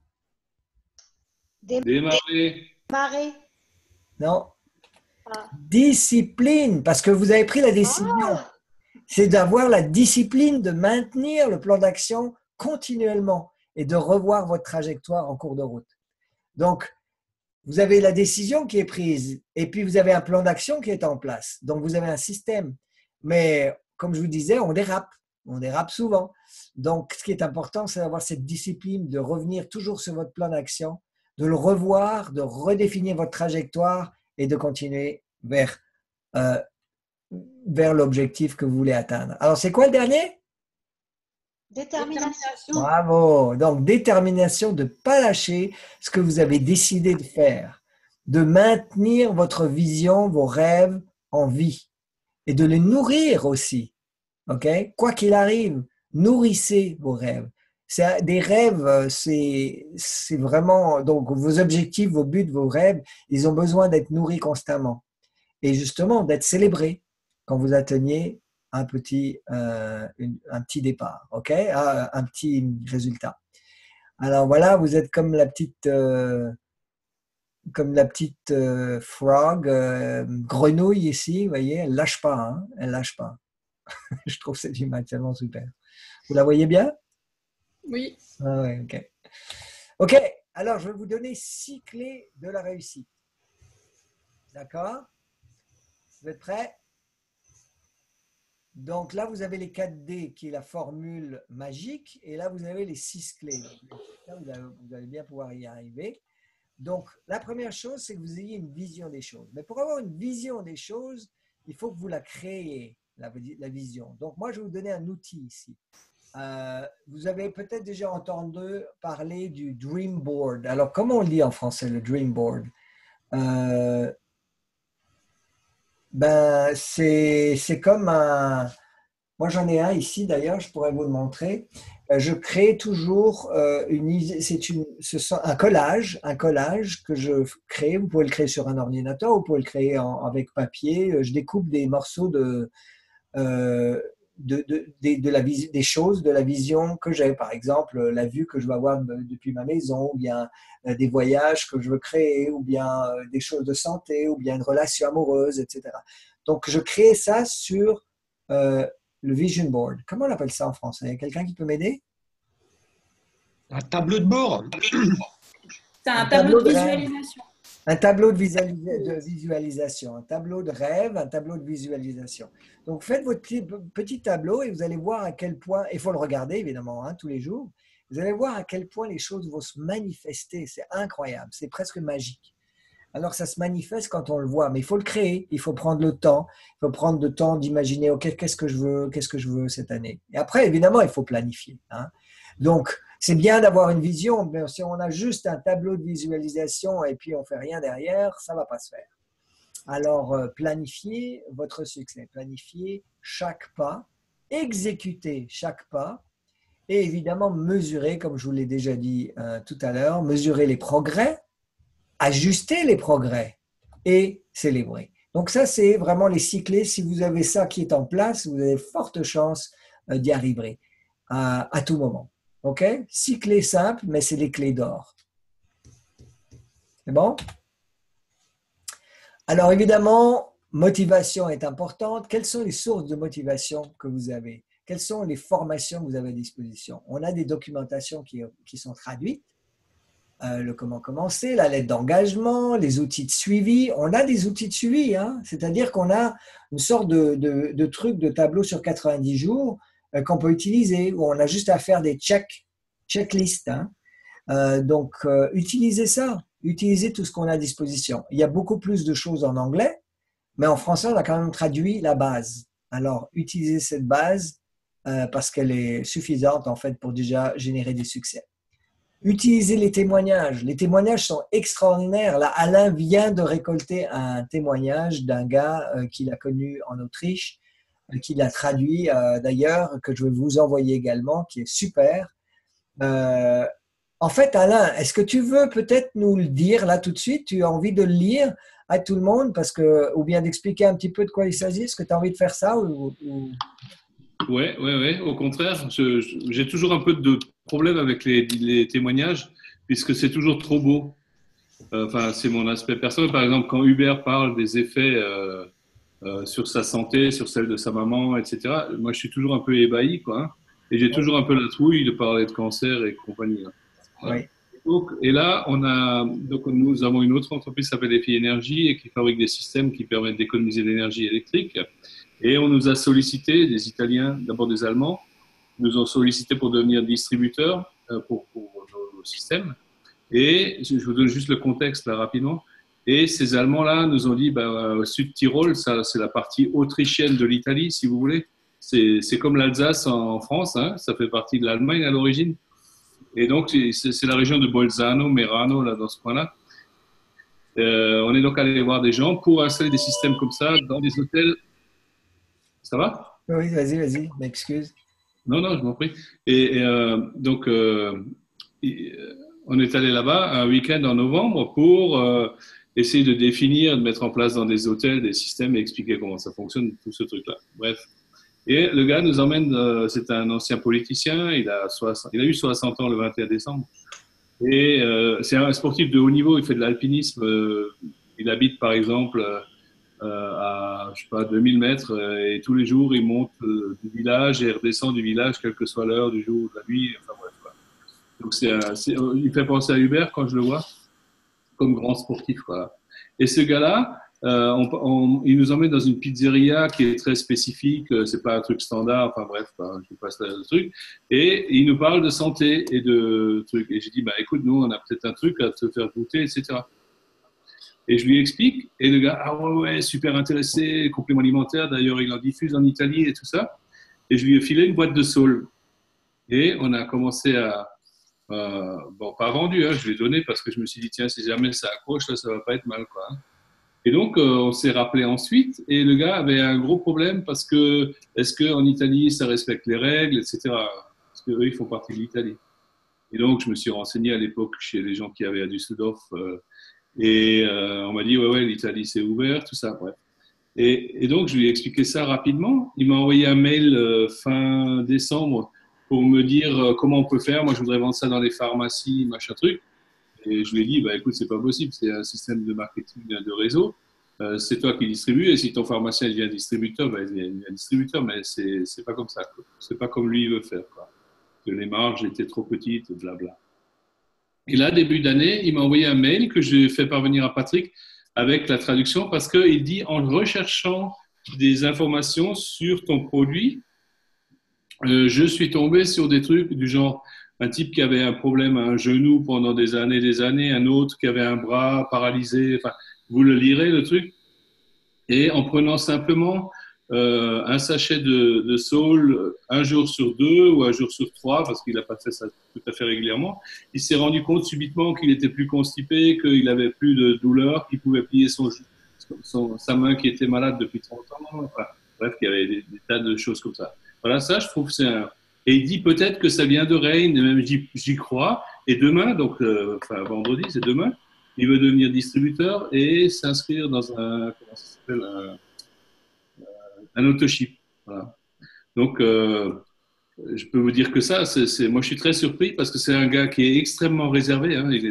C: Démarrer.
D: Démarrer.
A: Non?
D: Ah.
A: Discipline, parce que vous avez pris la décision.
D: Ah.
A: C'est d'avoir la discipline de maintenir le plan d'action continuellement et de revoir votre trajectoire en cours de route. Donc, vous avez la décision qui est prise et puis vous avez un plan d'action qui est en place. Donc, vous avez un système. Mais comme je vous disais, on dérape souvent. Donc, ce qui est important, c'est d'avoir cette discipline de revenir toujours sur votre plan d'action, de le revoir, de redéfinir votre trajectoire et de continuer vers l'objectif que vous voulez atteindre. Alors, c'est quoi le dernier?
D: Détermination.
A: Bravo. Donc, détermination de ne pas lâcher ce que vous avez décidé de faire, de maintenir votre vision, vos rêves en vie et de les nourrir aussi. OK? Quoi qu'il arrive, nourrissez vos rêves. Des rêves, c'est vraiment, donc vos objectifs, vos buts, vos rêves, ils ont besoin d'être nourris constamment et justement d'être célébrés quand vous atteignez un petit départ, ok, un petit résultat. Alors voilà, vous êtes comme la petite frog, grenouille ici, vous voyez, elle lâche pas, hein, elle lâche pas. Je trouve cette image tellement super. Vous la voyez bien?
B: Oui.
A: Ah ouais, ok. Ok, alors je vais vous donner 6 clés de la réussite. D'accord? Vous êtes prêts? Donc là, vous avez les 4D qui est la formule magique et là, vous avez les 6 clés. Là, vous allez bien pouvoir y arriver. Donc, la première chose, c'est que vous ayez une vision des choses. Mais pour avoir une vision des choses, il faut que vous la créez, la vision. Donc, moi, je vais vous donner un outil ici. Vous avez peut-être déjà entendu parler du Dream Board. Alors, comment on lit en français le Dream Board? Ben, c'est comme un... Moi, j'en ai un ici, d'ailleurs, je pourrais vous le montrer. Je crée toujours un collage que je crée. Vous pouvez le créer sur un ordinateur, vous pouvez le créer avec papier. Je découpe des morceaux des choses, de la vision que j'ai. Par exemple, la vue que je vais avoir depuis ma maison, ou bien des voyages que je veux créer, ou bien des choses de santé, ou bien une relation amoureuse, etc. Donc, je crée ça sur le vision board. Comment on appelle ça en français? Quelqu'un qui peut m'aider?
E: Un tableau de bord.
B: C'est un tableau de
A: rêve.
B: visualisation.
A: Un tableau de visualisation, un tableau de rêve, un tableau de visualisation. Donc, faites votre petit tableau et vous allez voir à quel point, il faut le regarder évidemment hein, tous les jours, vous allez voir à quel point les choses vont se manifester. C'est incroyable, c'est presque magique. Alors, ça se manifeste quand on le voit, mais il faut le créer, il faut prendre le temps, il faut prendre le temps d'imaginer, OK, qu'est-ce que je veux cette année. Et après, évidemment, il faut planifier. Hein. Donc, c'est bien d'avoir une vision, mais si on a juste un tableau de visualisation et puis on ne fait rien derrière, ça ne va pas se faire. Alors, planifiez votre succès, planifiez chaque pas, exécutez chaque pas et évidemment mesurez, comme je vous l'ai déjà dit tout à l'heure, mesurez les progrès, ajuster les progrès et célébrer. Donc ça, c'est vraiment les 6 clés. Si vous avez ça qui est en place, vous avez forte chance d'y arriver à tout moment. OK? 6 clés simples, mais c'est les clés d'or. C'est bon? Alors évidemment, motivation est importante. Quelles sont les sources de motivation que vous avez? Quelles sont les formations que vous avez à disposition? On a des documentations qui sont traduites. Le comment commencer, la lettre d'engagement, les outils de suivi. On a des outils de suivi, hein? C'est-à-dire qu'on a une sorte de truc, de tableau sur 90 jours qu'on peut utiliser, où on a juste à faire des checklists. Hein? Donc, utilisez ça, utilisez tout ce qu'on a à disposition. Il y a beaucoup plus de choses en anglais, mais en français, on a quand même traduit la base. Alors, utilisez cette base parce qu'elle est suffisante en fait pour déjà générer des succès. Utilisez les témoignages. Les témoignages sont extraordinaires. Là, Alain vient de récolter un témoignage d'un gars qu'il a connu en Autriche, qu'il a traduit d'ailleurs, que je vais vous envoyer également, qui est super. En fait, Alain, est-ce que tu veux peut-être nous le dire là tout de suite? Tu as envie de le lire à tout le monde ou bien d'expliquer un petit peu de quoi il s'agit? Est-ce que tu as envie de faire ça
C: Ouais. Au contraire, j'ai toujours un peu de problème avec les témoignages puisque c'est toujours trop beau. Enfin, c'est mon aspect personnel. Par exemple, quand Hubert parle des effets sur sa santé, sur celle de sa maman, etc., moi, je suis toujours un peu ébahi, quoi. Hein, et j'ai toujours un peu la trouille de parler de cancer et compagnie. Hein. Voilà.
A: Oui.
C: Donc, et là, nous avons une autre entreprise qui s'appelle EFI Énergie et qui fabrique des systèmes qui permettent d'économiser l'énergie électrique. Et on nous a sollicité, des Italiens, d'abord des Allemands, nous ont sollicité pour devenir distributeurs pour nos systèmes. Et je vous donne juste le contexte là rapidement. Et ces Allemands-là nous ont dit, Sud-Tyrol, ça c'est la partie autrichienne de l'Italie, si vous voulez. C'est comme l'Alsace en France, hein, ça fait partie de l'Allemagne à l'origine. Et donc c'est la région de Bolzano, Merano, là dans ce coin-là. On est donc allé voir des gens pour installer des systèmes comme ça dans des hôtels. Ça va?
A: Oui, vas-y, m'excuse.
C: Non, je m'en prie. Et donc, on est allé là-bas un week-end en novembre pour essayer de définir, de mettre en place dans des hôtels des systèmes et expliquer comment ça fonctionne, tout ce truc-là. Bref. Et le gars nous emmène, c'est un ancien politicien, il a eu 60 ans le 21 décembre. Et c'est un sportif de haut niveau, il fait de l'alpinisme. Il habite par exemple à, je sais pas, 2000 mètres et tous les jours il monte du village et redescend du village quelle que soit l'heure du jour ou de la nuit, enfin bref quoi. Donc il fait penser à Hubert quand je le vois comme grand sportif, voilà. Et ce gars-là il nous emmène dans une pizzeria qui est très spécifique, c'est pas un truc standard, enfin bref, je passe le truc, et il nous parle de santé et de trucs, et j'ai dit écoute, nous on a peut-être un truc à te faire goûter, etc. Et je lui explique, et le gars, ouais, super intéressé, complément alimentaire, d'ailleurs il en diffuse en Italie et tout ça. Et je lui ai filé une boîte de saule. Et on a commencé pas vendu, hein, je lui ai donné parce que je me suis dit, tiens, si jamais ça accroche, là, ça va pas être mal, quoi. Et donc, on s'est rappelé ensuite, et le gars avait un gros problème parce que, est-ce qu'en Italie, ça respecte les règles, etc. Parce qu'eux, ils font partie de l'Italie. Et donc, je me suis renseigné à l'époque chez les gens qui avaient à Düsseldorf, et on m'a dit, ouais, l'Italie c'est ouvert, tout ça, bref. Et donc, je lui ai expliqué ça rapidement. Il m'a envoyé un mail fin décembre pour me dire comment on peut faire. Moi, je voudrais vendre ça dans les pharmacies, machin truc. Et je lui ai dit, écoute, c'est pas possible, c'est un système de marketing de réseau. c'est toi qui distribues, et si ton pharmacien devient distributeur, ben, il devient distributeur, mais c'est pas comme ça, quoi. C'est pas comme lui il veut faire, quoi. Que les marges étaient trop petites, blabla. Et là, début d'année, il m'a envoyé un mail que j'ai fait parvenir à Patrick avec la traduction, parce qu'il dit, en recherchant des informations sur ton produit, je suis tombé sur des trucs du genre un type qui avait un problème à un genou pendant des années, un autre qui avait un bras paralysé. Enfin, vous le lirez, le truc. Et en prenant simplement un sachet de saule un jour sur 2 ou un jour sur 3, parce qu'il n'a pas fait ça tout à fait régulièrement, il s'est rendu compte subitement qu'il était plus constipé, qu'il avait plus de douleur, qu'il pouvait plier sa main qui était malade depuis 30 ans. Enfin, bref, qu'il y avait des tas de choses comme ça. Voilà, ça, je trouve que c'est un... Et il dit peut-être que ça vient de Reign, et même j'y crois. Et demain, donc, enfin vendredi, c'est demain, il veut devenir distributeur et s'inscrire dans un, comment ça s'appelle, un autoship. Voilà. Donc, je peux vous dire que ça, moi, je suis très surpris parce que c'est un gars qui est extrêmement réservé. Hein, il est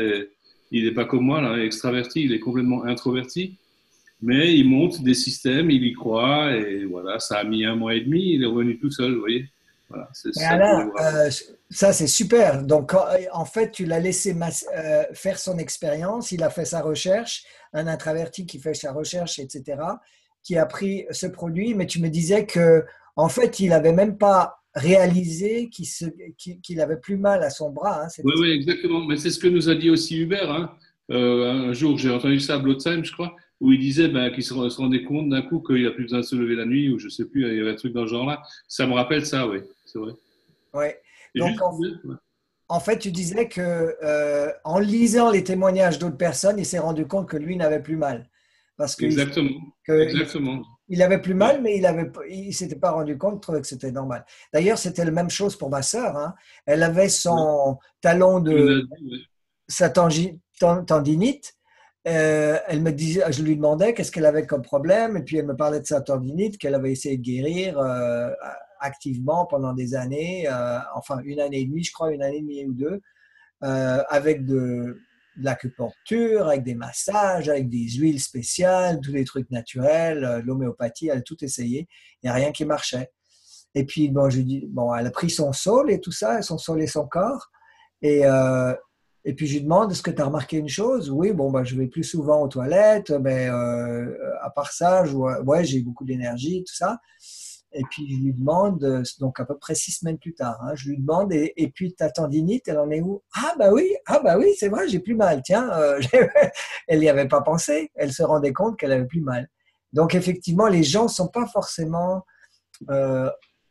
C: il n'est pas comme moi, là, extraverti, il est complètement introverti. Mais il monte des systèmes, il y croit, et voilà, ça a mis 1 mois et demi, il est revenu tout seul, vous voyez. Voilà, c'est
A: Mais
C: ça que je voulais
A: Alain,
C: vous raconter.
A: ça c'est super. Donc en fait, tu l'as laissé faire son expérience, il a fait sa recherche, un introverti qui fait sa recherche, etc., qui a pris ce produit, mais tu me disais que en fait, il n'avait même pas réalisé qu'il avait plus mal à son bras. Hein,
C: Oui, oui, exactement. Mais c'est ce que nous a dit aussi Hubert. Hein. Un jour, j'ai entendu ça à Blotzheim, je crois, où il disait ben, qu'il se rendait compte d'un coup qu'il n'a plus besoin de se lever la nuit, ou je ne sais plus, il y avait un truc dans ce genre-là. Ça me rappelle ça, oui, c'est vrai.
A: Ouais.
C: C'est
A: Donc
C: juste Hubert, ouais.
A: en fait, tu disais que en lisant les témoignages d'autres personnes, il s'est rendu compte que lui n'avait plus mal. Parce qu'il
C: Exactement,
A: que
C: exactement.
A: il avait plus
C: Ouais.
A: mal, mais il s'était pas rendu compte, il trouvait que c'était normal. D'ailleurs, c'était la même chose pour ma sœur. Hein. Elle avait
C: Ouais.
A: son talon
C: Tu nous
A: de
C: as dit, ouais.
A: sa tendinite. Elle me disait, je lui demandais qu'est-ce qu'elle avait comme problème, et puis elle me parlait de sa tendinite qu'elle avait essayé de guérir activement pendant des années, enfin 1 année et demie, je crois, 1 année et demie ou 2, avec de l'acupuncture, avec des massages, avec des huiles spéciales, tous les trucs naturels, l'homéopathie, elle a tout essayé, il n'y a rien qui marchait. Et puis, bon, je dis, bon, elle a pris son saule et tout ça, son saule et son corps. Et, euh, et puis, je lui demande, est-ce que tu as remarqué une chose? Oui, bon, bah, je vais plus souvent aux toilettes, mais à part ça, ouais, j'ai beaucoup d'énergie, tout ça. Et puis, je lui demande, donc à peu près 6 semaines plus tard, hein, je lui demande, et puis ta tendinite, elle en est où? Ah bah oui, c'est vrai, j'ai plus mal. Tiens, elle n'y avait pas pensé. Elle se rendait compte qu'elle avait plus mal. Donc, effectivement, les gens ne sont pas forcément euh,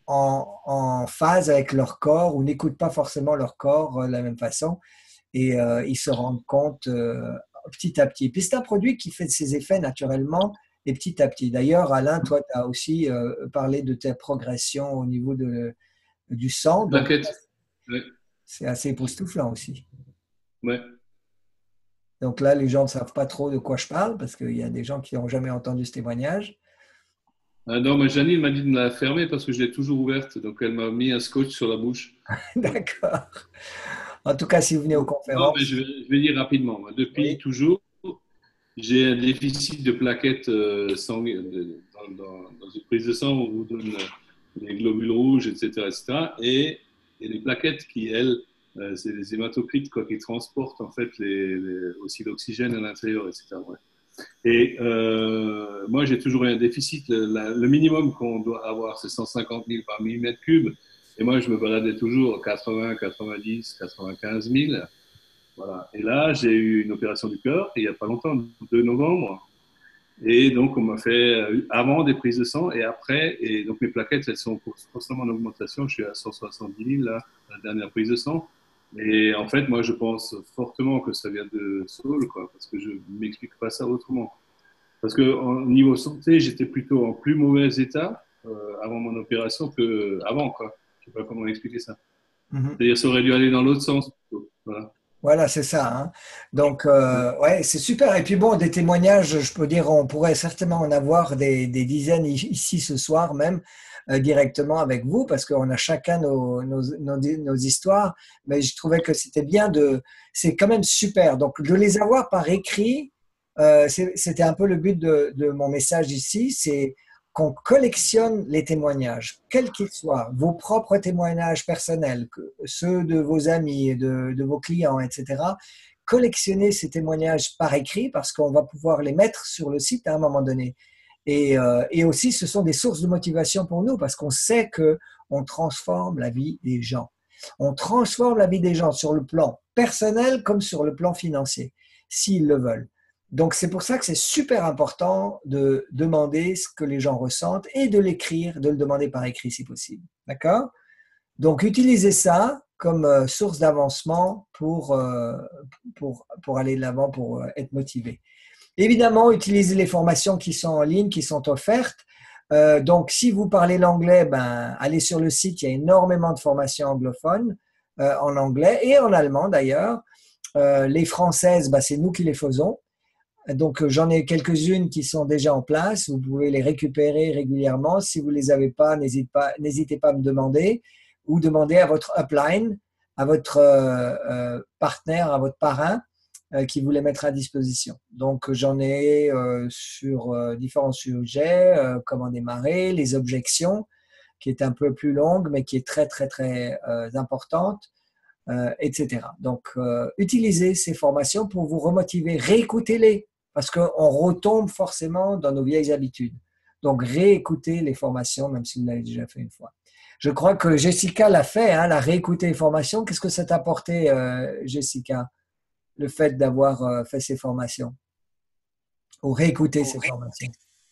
A: en phase avec leur corps ou n'écoutent pas forcément leur corps de la même façon et ils se rendent compte petit à petit. Puis c'est un produit qui fait ses effets naturellement et petit à petit. D'ailleurs, Alain, toi, tu as aussi parlé de ta progression au niveau du sang, donc
C: Plaquette. Ouais.
A: c'est assez époustouflant aussi.
C: Ouais.
A: Donc là, les gens ne savent pas trop de quoi je parle parce qu'il y a des gens qui n'ont jamais entendu ce témoignage.
C: Ah non, mais Janine m'a dit de la fermer parce que je l'ai toujours ouverte. Donc, elle m'a mis un scotch sur la bouche.
A: D'accord. En tout cas, si vous venez aux
C: Non, mais
A: conférences,
C: je vais dire rapidement. Moi, depuis
A: oui,
C: toujours, j'ai un déficit de plaquettes dans une prise de sang où on vous donne les globules rouges, etc., etc. Et les plaquettes qui, elles, c'est les hématocrites quoi, qui transportent en fait aussi l'oxygène à l'intérieur, etc. Ouais. Et moi, j'ai toujours eu un déficit. Le minimum qu'on doit avoir, c'est 150 000 par millimètre cube. Et moi, je me baladais toujours 80, 90, 95 000. Voilà. Et là, j'ai eu une opération du cœur, il n'y a pas longtemps, le 2 novembre. Et donc, on m'a fait avant des prises de sang et après. Et donc, mes plaquettes, elles sont constamment en augmentation. Je suis à 170 000, là, la dernière prise de sang. Et en fait, moi, je pense fortement que ça vient de Saul, quoi, parce que je ne m'explique pas ça autrement. Parce qu'au niveau santé, j'étais plutôt en plus mauvais état avant mon opération qu'avant, quoi. Je ne sais pas comment expliquer ça.
A: mhm.
C: C'est-à-dire, ça aurait dû aller dans l'autre sens. Plutôt. Voilà.
A: Voilà, c'est ça. Hein. Donc, ouais, c'est super. Et puis bon, des témoignages, je peux dire, on pourrait certainement en avoir des dizaines ici ce soir même, directement avec vous, parce qu'on a chacun nos histoires. Mais je trouvais que c'était bien c'est quand même super. Donc, de les avoir par écrit, c'était un peu le but de mon message ici, c'est qu'on collectionne les témoignages, quels qu'ils soient, vos propres témoignages personnels, ceux de vos amis, de vos clients, etc. Collectionnez ces témoignages par écrit parce qu'on va pouvoir les mettre sur le site à un moment donné. Et aussi, ce sont des sources de motivation pour nous parce qu'on sait qu'on transforme la vie des gens. On transforme la vie des gens sur le plan personnel comme sur le plan financier, s'ils le veulent. Donc, c'est pour ça que c'est super important de demander ce que les gens ressentent et de l'écrire, de le demander par écrit si possible. D'accord? Donc, utilisez ça comme source d'avancement pour aller de l'avant, pour être motivé. Évidemment, utilisez les formations qui sont en ligne, qui sont offertes. Donc, si vous parlez l'anglais, allez sur le site, il y a énormément de formations anglophones en anglais et en allemand d'ailleurs. Les françaises, c'est nous qui les faisons. Donc, j'en ai quelques-unes qui sont déjà en place. Vous pouvez les récupérer régulièrement. Si vous ne les avez pas, n'hésitez pas à me demander ou demander à votre upline, à votre partenaire, à votre parrain qui vous les mettra à disposition. Donc, j'en ai sur différents sujets, comment démarrer, les objections, qui est un peu plus longue, mais qui est très, très, très importante, etc. Donc, utilisez ces formations pour vous remotiver. Réécoutez-les, parce qu'on retombe forcément dans nos vieilles habitudes. Donc, réécoutez les formations, même si vous l'avez déjà fait une fois. Je crois que Jessica l'a fait, hein, elle a réécouté les formations. Qu'est-ce que ça t'a apporté, Jessica, le fait d'avoir fait ces formations ou réécouter ces formations?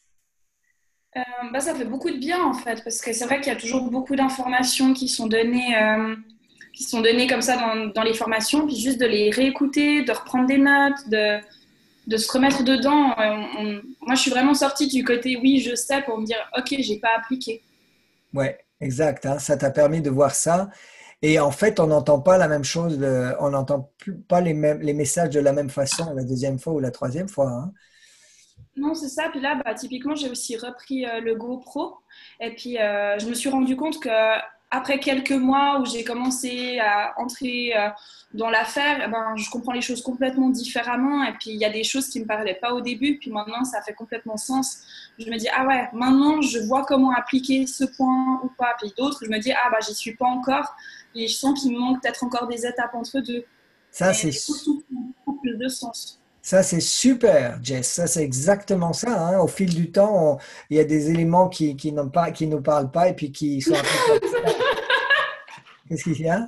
B: Ça fait beaucoup de bien en fait, parce que c'est vrai qu'il y a toujours beaucoup d'informations qui sont données comme ça dans les formations, puis juste de les réécouter, de reprendre des notes, de se remettre dedans. Moi, je suis vraiment sortie du côté oui, je sais, pour me dire ok, j'ai pas appliqué.
A: Ouais, exact. Hein, ça t'a permis de voir ça. Et en fait, on n'entend pas la même chose, on n'entend pas les messages de la même façon la deuxième fois ou la troisième fois. Hein.
B: Non, c'est ça. Puis là, typiquement, j'ai aussi repris le GoPro. Et puis, je me suis rendu compte que après quelques mois où j'ai commencé à entrer dans l'affaire, je comprends les choses complètement différemment. Et puis, il y a des choses qui ne me parlaient pas au début. Puis maintenant, ça fait complètement sens. Je me dis, ah ouais, maintenant, je vois comment appliquer ce point ou pas. Puis d'autres, je me dis, ah j'y suis pas encore. Et je sens qu'il me manque peut-être encore des étapes entre deux.
A: Ça,
B: c'est tout beaucoup plus de sens.
A: Ça, c'est super, Jess. Ça, c'est exactement ça. Hein. Au fil du temps, il y a des éléments qui nous parlent pas et puis qui sont un peu... Qu'est-ce qu'il y a?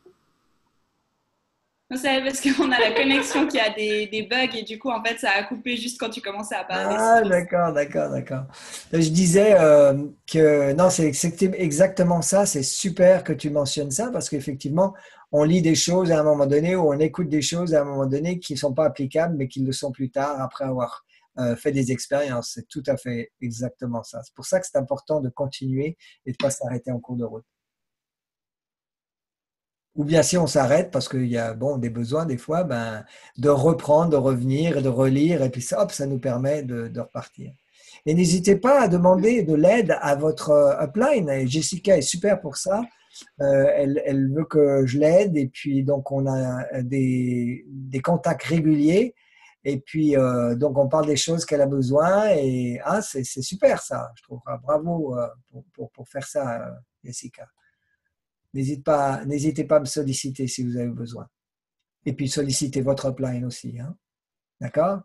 B: C'est parce qu'on a la connexion qui a des bugs et du coup, en fait, ça a coupé juste quand tu commençais à parler.
A: Ah, d'accord. Je disais que non, c'est exactement ça. C'est super que tu mentionnes ça parce qu'effectivement, on lit des choses à un moment donné ou on écoute des choses à un moment donné qui ne sont pas applicables, mais qui le sont plus tard après avoir fait des expériences. C'est tout à fait exactement ça. C'est pour ça que c'est important de continuer et de ne pas s'arrêter en cours de route. Ou bien si on s'arrête parce qu'il y a des besoins des fois, de reprendre, de revenir, de relire, et puis hop, ça nous permet de repartir. Et n'hésitez pas à demander de l'aide à votre upline. Et Jessica est super pour ça. Elle veut que je l'aide et puis donc on a des contacts réguliers et puis donc on parle des choses qu'elle a besoin et c'est super ça, je trouve. Bravo pour faire ça, Jessica. N'hésitez pas à me solliciter si vous avez besoin. Et puis sollicitez votre upline aussi. Hein? D'accord?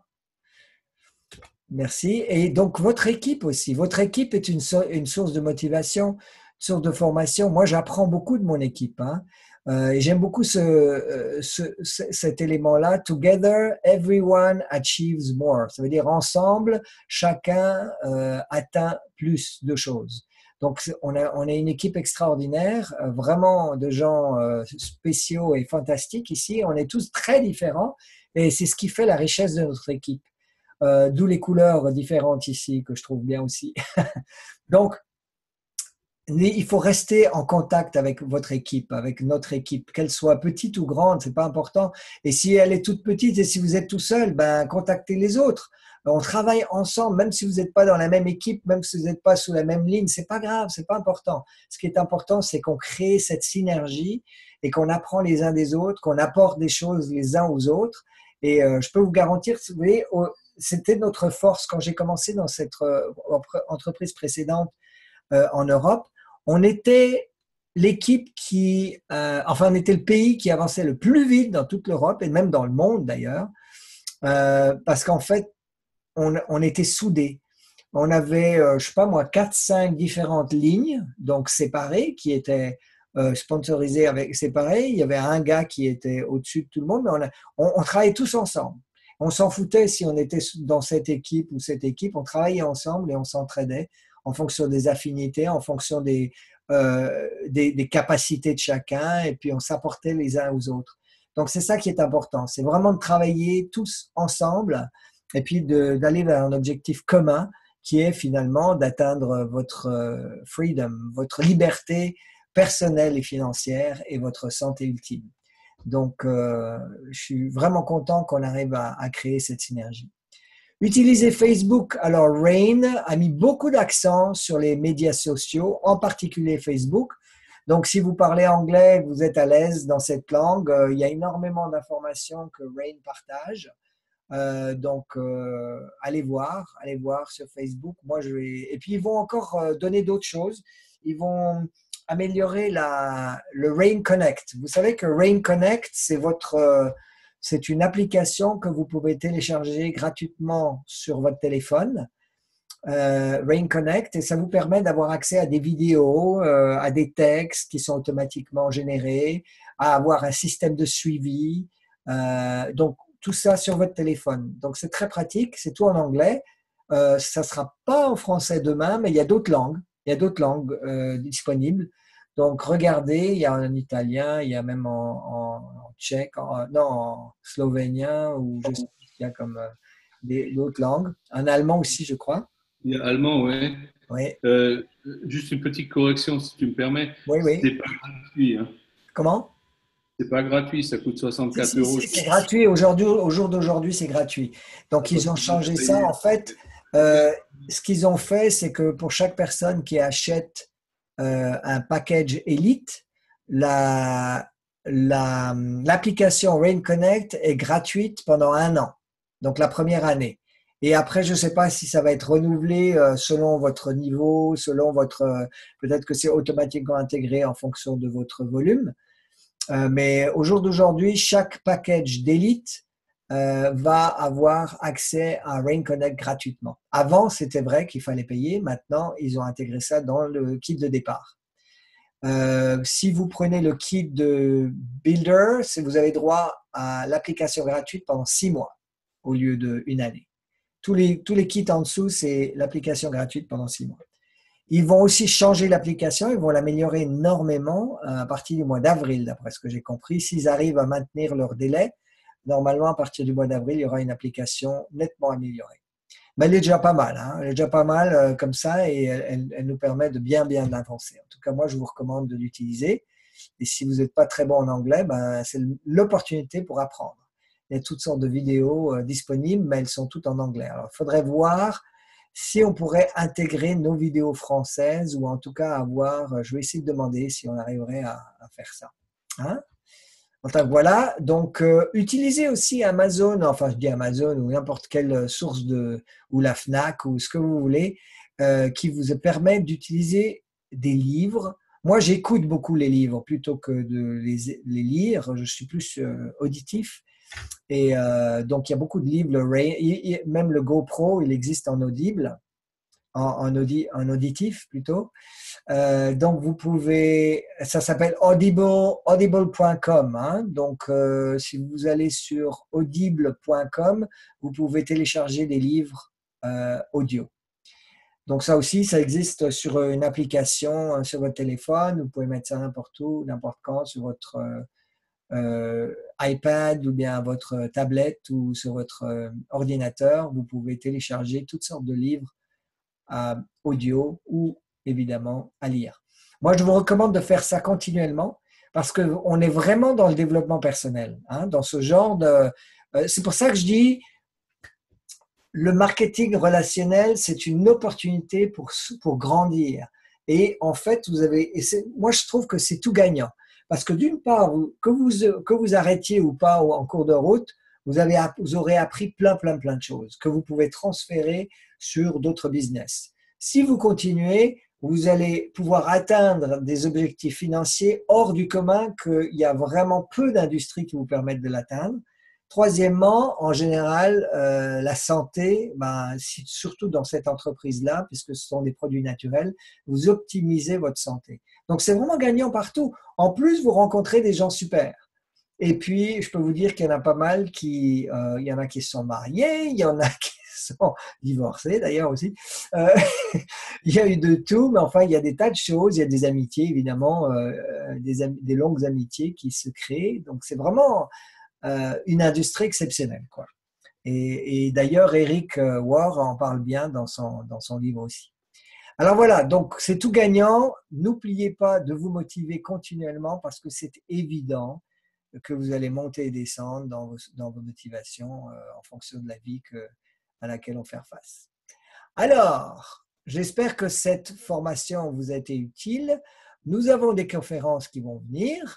A: Merci. Et donc votre équipe aussi. Votre équipe est une source de motivation, une source de formation. Moi, j'apprends beaucoup de mon équipe. Hein? Et j'aime beaucoup cet élément-là. Together, everyone achieves more. Ça veut dire ensemble, chacun atteint plus de choses. Donc, on a une équipe extraordinaire, vraiment de gens spéciaux et fantastiques ici. On est tous très différents et c'est ce qui fait la richesse de notre équipe. D'où les couleurs différentes ici que je trouve bien aussi. Donc, il faut rester en contact avec votre équipe, avec notre équipe, qu'elle soit petite ou grande, c'est pas important. Et si elle est toute petite et si vous êtes tout seul, contactez les autres. On travaille ensemble, même si vous n'êtes pas dans la même équipe, même si vous n'êtes pas sous la même ligne, c'est pas grave, c'est pas important. Ce qui est important, c'est qu'on crée cette synergie et qu'on apprend les uns des autres, qu'on apporte des choses les uns aux autres. Et je peux vous garantir, vous voyez, c'était notre force quand j'ai commencé dans cette entreprise précédente en Europe. On était l'équipe on était le pays qui avançait le plus vite dans toute l'Europe et même dans le monde d'ailleurs, parce qu'en fait, on était soudés. On avait, je sais pas moi, 4-5 différentes lignes, donc séparées, qui étaient sponsorisées avec séparées. Il y avait un gars qui était au-dessus de tout le monde, mais on travaillait tous ensemble. On s'en foutait si on était dans cette équipe ou cette équipe. On travaillait ensemble et on s'entraidait en fonction des affinités, en fonction des capacités de chacun, et puis on s'apportait les uns aux autres. Donc c'est ça qui est important, c'est vraiment de travailler tous ensemble et puis d'aller vers un objectif commun qui est finalement d'atteindre votre freedom, votre liberté personnelle et financière et votre santé ultime. Donc je suis vraiment content qu'on arrive à créer cette synergie. Utiliser Facebook. Alors, Rain a mis beaucoup d'accent sur les médias sociaux, en particulier Facebook. Donc, si vous parlez anglais, vous êtes à l'aise dans cette langue, il y a énormément d'informations que Rain partage. Donc, allez voir sur Facebook. Et puis, ils vont encore donner d'autres choses. Ils vont améliorer le Rain Connect. Vous savez que Rain Connect, c'est une application que vous pouvez télécharger gratuitement sur votre téléphone, Rain Connect, et ça vous permet d'avoir accès à des vidéos, à des textes qui sont automatiquement générés, à avoir un système de suivi, donc tout ça sur votre téléphone. Donc c'est très pratique, c'est tout en anglais. Ça ne sera pas en français demain, mais il y a d'autres langues. Il y a d'autres langues disponibles. Donc, regardez, il y a en italien, il y a même en tchèque, en slovénien, ou je sais pas, il y a comme d'autres langues. En allemand aussi, je crois.
C: Il y a allemand, oui.
A: Oui.
C: Juste une petite correction, si tu me permets.
A: Oui, oui.
C: C'est pas gratuit. Hein.
A: Comment?
C: C'est pas gratuit, ça coûte 64 euros.
A: C'est gratuit. Au jour d'aujourd'hui, c'est gratuit. Donc, ils ont changé ça. En fait, ce qu'ils ont fait, c'est que pour chaque personne qui achète un package Elite, l'application Rain Connect est gratuite pendant 1 an, donc la première année. Et après, je ne sais pas si ça va être renouvelé selon votre niveau, peut-être que c'est automatiquement intégré en fonction de votre volume. Mais au jour d'aujourd'hui, chaque package d'Elite va avoir accès à Rain Connect gratuitement. Avant, c'était vrai qu'il fallait payer. Maintenant, ils ont intégré ça dans le kit de départ. Si vous prenez le kit de Builder, vous avez droit à l'application gratuite pendant 6 mois au lieu d'1 année. Tous les kits en dessous, c'est l'application gratuite pendant 6 mois. Ils vont aussi changer l'application, ils vont l'améliorer énormément à partir du mois d'avril, d'après ce que j'ai compris. S'ils arrivent à maintenir leur délai, normalement, à partir du mois d'avril, il y aura une application nettement améliorée. Mais elle est déjà pas mal, hein. Elle est déjà pas mal comme ça et elle nous permet de bien avancer. En tout cas, moi, je vous recommande de l'utiliser. Et si vous n'êtes pas très bon en anglais, c'est l'opportunité pour apprendre. Il y a toutes sortes de vidéos disponibles, mais elles sont toutes en anglais. Alors, il faudrait voir si on pourrait intégrer nos vidéos françaises ou en tout cas je vais essayer de demander si on arriverait à faire ça. Hein? Enfin, voilà, donc utilisez aussi Amazon, enfin je dis Amazon ou n'importe quelle source ou la FNAC ou ce que vous voulez, qui vous permet d'utiliser des livres. Moi, j'écoute beaucoup les livres plutôt que de les lire, je suis plus auditif. Et donc, il y a beaucoup de livres, même le GoPro, il existe en audible, en auditif plutôt. Donc, vous pouvez, ça s'appelle audible.com. Hein, donc, si vous allez sur audible.com, vous pouvez télécharger des livres audio. Donc, ça aussi, ça existe sur une application sur votre téléphone. Vous pouvez mettre ça n'importe où, n'importe quand, sur votre iPad ou bien votre tablette ou sur votre ordinateur. Vous pouvez télécharger toutes sortes de livres audio ou évidemment à lire. Moi, je vous recommande de faire ça continuellement parce qu'on est vraiment dans le développement personnel, hein, dans ce genre de… c'est pour ça que je dis le marketing relationnel, c'est une opportunité pour grandir. Et en fait, moi, je trouve que c'est tout gagnant. Parce que d'une part, que vous arrêtiez ou pas en cours de route, vous aurez appris plein de choses que vous pouvez transférer sur d'autres business. Si vous continuez, vous allez pouvoir atteindre des objectifs financiers hors du commun, qu'il y a vraiment peu d'industries qui vous permettent de l'atteindre. Troisièmement, en général, la santé, surtout dans cette entreprise-là, puisque ce sont des produits naturels, vous optimisez votre santé. Donc, c'est vraiment gagnant partout. En plus, vous rencontrez des gens super. Et puis, je peux vous dire qu'il y en a pas mal il y en a qui sont mariés, il y en a qui sont divorcés d'ailleurs aussi. Il y a eu de tout, mais enfin, il y a des tas de choses. Il y a des amitiés, évidemment, des longues amitiés qui se créent. Donc, c'est vraiment une industrie exceptionnelle, quoi. Et d'ailleurs, Eric Ward en parle bien dans son livre aussi. Alors voilà, donc c'est tout gagnant. N'oubliez pas de vous motiver continuellement parce que c'est évident que vous allez monter et descendre dans vos motivations en fonction de la vie à laquelle on fait face. Alors, j'espère que cette formation vous a été utile. Nous avons des conférences qui vont venir.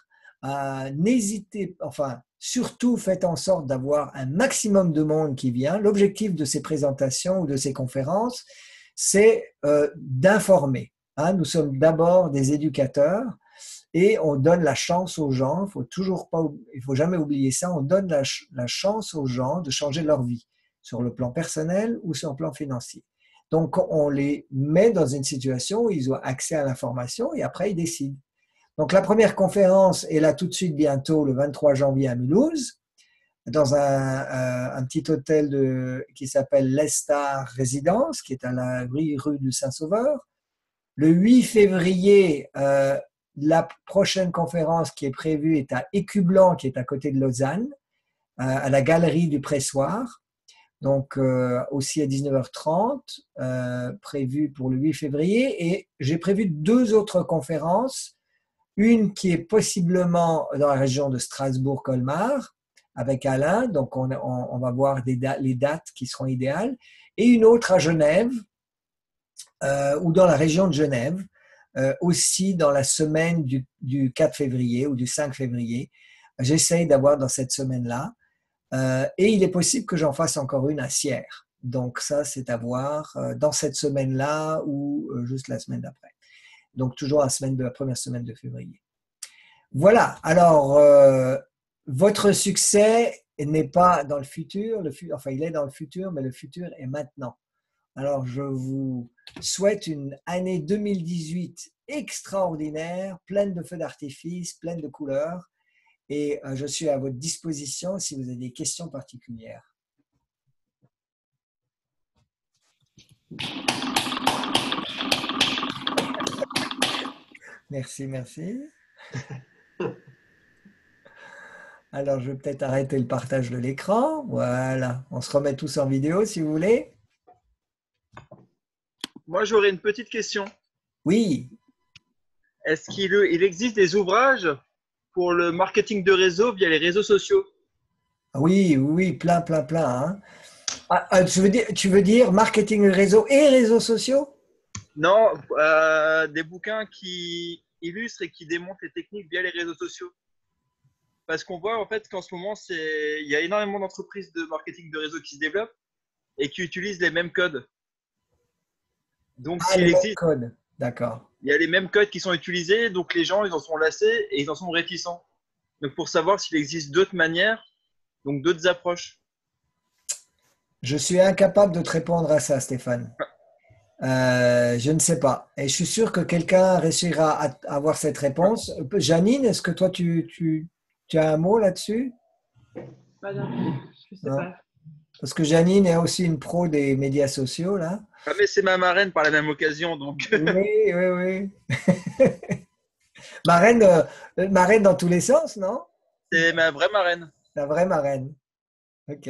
A: Surtout faites en sorte d'avoir un maximum de monde qui vient. L'objectif de ces présentations ou de ces conférences, c'est d'informer. Nous sommes d'abord des éducateurs et on donne la chance aux gens, il faut jamais oublier ça, on donne la chance aux gens de changer leur vie, sur le plan personnel ou sur le plan financier. Donc, on les met dans une situation où ils ont accès à l'information et après, ils décident. Donc, la première conférence est là tout de suite bientôt, le 23 janvier à Mulhouse, dans un petit hôtel qui s'appelle l'Estar Résidence, qui est à la rue du Saint-Sauveur. Le 8 février, la prochaine conférence qui est prévue est à Écublanc, qui est à côté de Lausanne, à la galerie du Pressoir. Donc, aussi à 19h30, prévue pour le 8 février. Et j'ai prévu 2 autres conférences. Une qui est possiblement dans la région de Strasbourg-Colmar, avec Alain. Donc, on va voir les dates qui seront idéales. Et une autre à Genève, ou dans la région de Genève, aussi dans la semaine du 4 février ou du 5 février. J'essaye d'avoir dans cette semaine-là. Et il est possible que j'en fasse encore une à Sierre. Donc ça, c'est à voir dans cette semaine-là ou juste la semaine d'après. Donc toujours la première semaine de février. Voilà, alors votre succès n'est pas dans le futur, il est dans le futur, mais le futur est maintenant. Alors je vous souhaite une année 2018 extraordinaire, pleine de feux d'artifice, pleine de couleurs. Et je suis à votre disposition si vous avez des questions particulières. Merci. Alors, je vais peut-être arrêter le partage de l'écran. Voilà, on se remet tous en vidéo si vous voulez.
F: Moi, j'aurais une petite question.
A: Oui.
F: Est-ce qu'il existe des ouvrages pour le marketing de réseau via les réseaux sociaux?
A: Oui, plein. Hein. Tu veux dire marketing réseau et réseaux sociaux?
F: Non, des bouquins qui illustrent et qui démontrent les techniques via les réseaux sociaux. Parce qu'on voit en fait qu'en ce moment, il y a énormément d'entreprises de marketing de réseau qui se développent et qui utilisent les mêmes codes. Donc,
A: les mêmes codes, d'accord.
F: Il y a les mêmes codes qui sont utilisés, donc les gens, ils en sont lassés et ils en sont réticents. Donc, pour savoir s'il existe d'autres manières, donc d'autres approches.
A: Je suis incapable de te répondre à ça, Stéphane. Je ne sais pas. Et je suis sûr que quelqu'un réussira à avoir cette réponse. Janine, est-ce que toi, tu as un mot là-dessus?
B: Je ne sais pas.
A: Parce que Janine est aussi une pro des médias sociaux, là.
F: Ah, mais c'est ma marraine par la même occasion, donc.
A: Oui. Marraine dans tous les sens, non?
F: C'est ma vraie marraine.
A: La vraie marraine. Ok.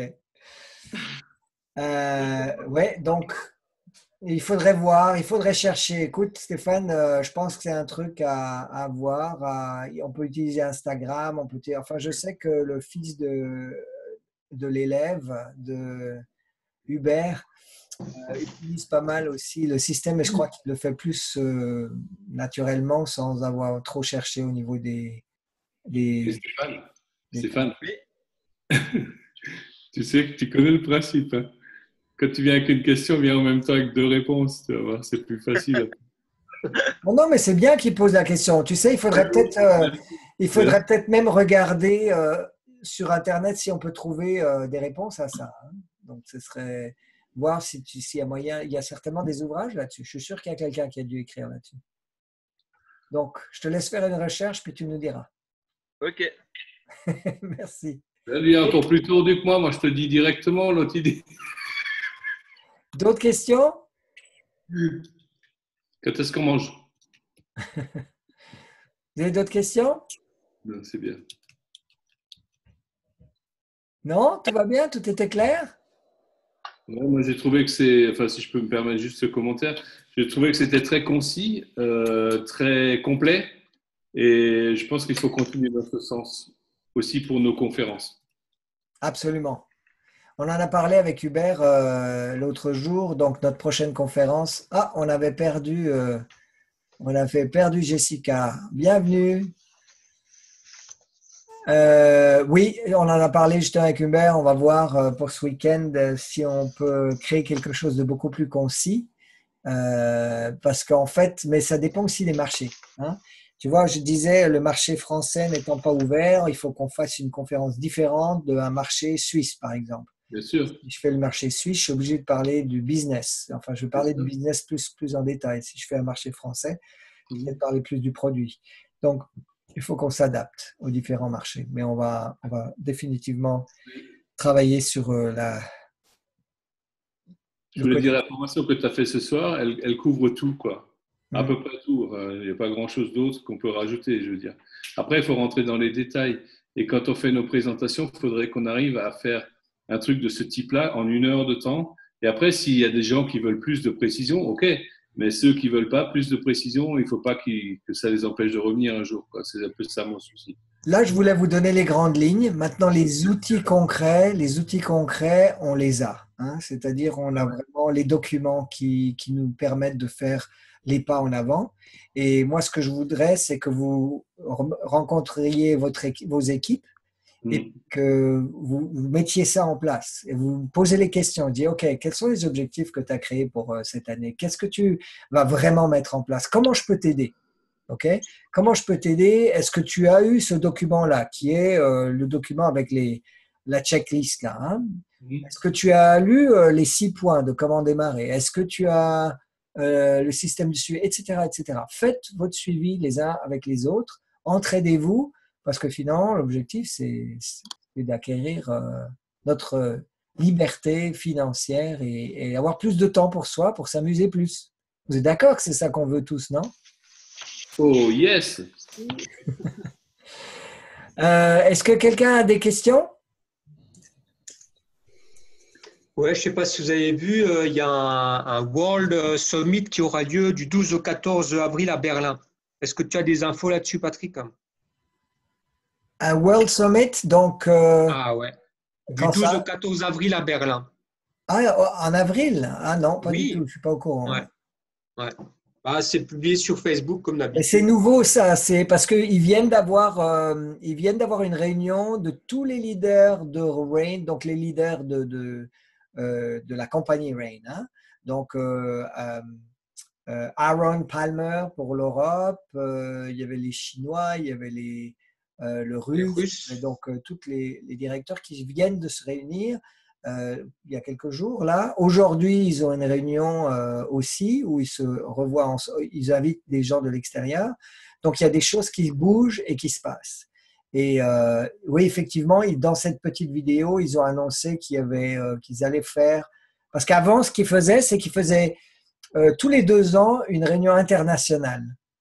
A: Ouais, donc il faudrait chercher. Écoute, Stéphane, je pense que c'est un truc à voir. On peut utiliser Instagram, je sais que le fils de l'élève de Hubert utilise pas mal aussi le système, et je crois qu'il le fait plus naturellement sans avoir trop cherché au niveau des
C: Stéphane.
F: Oui.
C: Tu sais que tu connais le principe. Hein. Quand tu viens avec une question, viens en même temps avec 2 réponses. Tu vas voir, c'est plus facile.
A: Non, non, mais c'est bien qu'il pose la question. Tu sais, il faudrait peut-être même regarder sur Internet si on peut trouver des réponses à ça. Hein. Donc, ce serait voir s'il y a moyen. Il y a certainement des ouvrages là-dessus. Je suis sûr qu'il y a quelqu'un qui a dû écrire là-dessus. Donc, je te laisse faire une recherche, puis tu nous diras.
F: Ok.
A: Merci.
C: Elle est encore plus tordue que moi. Moi, je te dis directement l'autre idée.
A: D'autres questions?
C: Quand est-ce qu'on mange?
A: Vous avez d'autres questions?
C: Non, c'est bien.
A: Non? Tout va bien? Tout était clair?
C: Ouais, moi, j'ai trouvé que c'est, enfin, si je peux me permettre juste ce commentaire, j'ai trouvé que c'était très concis, très complet, et je pense qu'il faut continuer dans ce sens aussi pour nos conférences.
A: Absolument. On en a parlé avec Hubert l'autre jour, donc notre prochaine conférence. Ah, on a perdu Jessica. Bienvenue. Oui, on en a parlé justement avec Hubert. On va voir pour ce week-end si on peut créer quelque chose de beaucoup plus concis. Parce qu'en fait, mais ça dépend aussi des marchés. Hein. Tu vois, je disais, le marché français n'étant pas ouvert, il faut qu'on fasse une conférence différente d'un marché suisse, par exemple.
C: Bien sûr.
A: Si je fais le marché suisse, je suis obligé de parler du business. Enfin, je vais parler du business plus en détail. Si je fais un marché français, je vais parler plus du produit. Donc, il faut qu'on s'adapte aux différents marchés. Mais on va définitivement travailler sur
C: Je voulais dire, la formation que tu as fait ce soir, elle couvre tout, quoi. À peu près tout. Il n'y a pas grand-chose d'autre qu'on peut rajouter, je veux dire. Après, il faut rentrer dans les détails. Et quand on fait nos présentations, il faudrait qu'on arrive à faire un truc de ce type-là en 1 heure de temps. Et après, s'il y a des gens qui veulent plus de précision, OK. Mais ceux qui ne veulent pas plus de précision, il ne faut pas que ça les empêche de revenir un jour, quoi. C'est un peu ça mon souci.
A: Là, je voulais vous donner les grandes lignes. Maintenant, les outils concrets, on les a. Hein. C'est-à-dire, on a vraiment les documents qui nous permettent de faire les pas en avant. Et moi, ce que je voudrais, c'est que vous rencontriez vos équipes et que vous mettiez ça en place. Et vous posez les questions. Dites, OK, quels sont les objectifs que tu as créés pour cette année? Qu'est-ce que tu vas vraiment mettre en place? Comment je peux t'aider? OK? Comment je peux t'aider? Est-ce que tu as eu ce document-là, qui est le document avec la checklist là, hein? Est-ce que tu as lu les 6 points de comment démarrer? Est-ce que tu as le système de suivi, etc., etc. Faites votre suivi les uns avec les autres. Entraidez-vous, parce que finalement, l'objectif, c'est d'acquérir notre liberté financière et avoir plus de temps pour soi, pour s'amuser plus. Vous êtes d'accord que c'est ça qu'on veut tous, non?
C: Oh, yes!
A: Est-ce que quelqu'un a des questions?
E: Ouais, je ne sais pas si vous avez vu, il y a un World Summit qui aura lieu du 12 au 14 avril à Berlin. Est-ce que tu as des infos là-dessus, Patrick?
A: Un World Summit, donc…
E: Ah ouais. Du 12 au 14 avril à Berlin.
A: Ah, en avril? Ah non, pas du tout, je ne suis pas au courant.
E: Ouais. Ouais. Ah, c'est publié sur Facebook comme d'habitude.
A: C'est nouveau ça, c'est parce qu'ils viennent d'avoir une réunion de tous les leaders de Rain, donc les leaders de la compagnie Rain. Hein. Donc Aaron Palmer pour l'Europe, il y avait les Chinois, il y avait le Russe, et donc tous les directeurs qui viennent de se réunir. Il y a quelques jours là. Aujourd'hui, ils ont une réunion aussi où ils se revoient, ils invitent des gens de l'extérieur. Donc, il y a des choses qui bougent et qui se passent. Et oui, effectivement, dans cette petite vidéo, ils ont annoncé qu'ils allaient faire… Parce qu'avant, ce qu'ils faisaient, c'est qu'ils faisaient tous les 2 ans une réunion internationale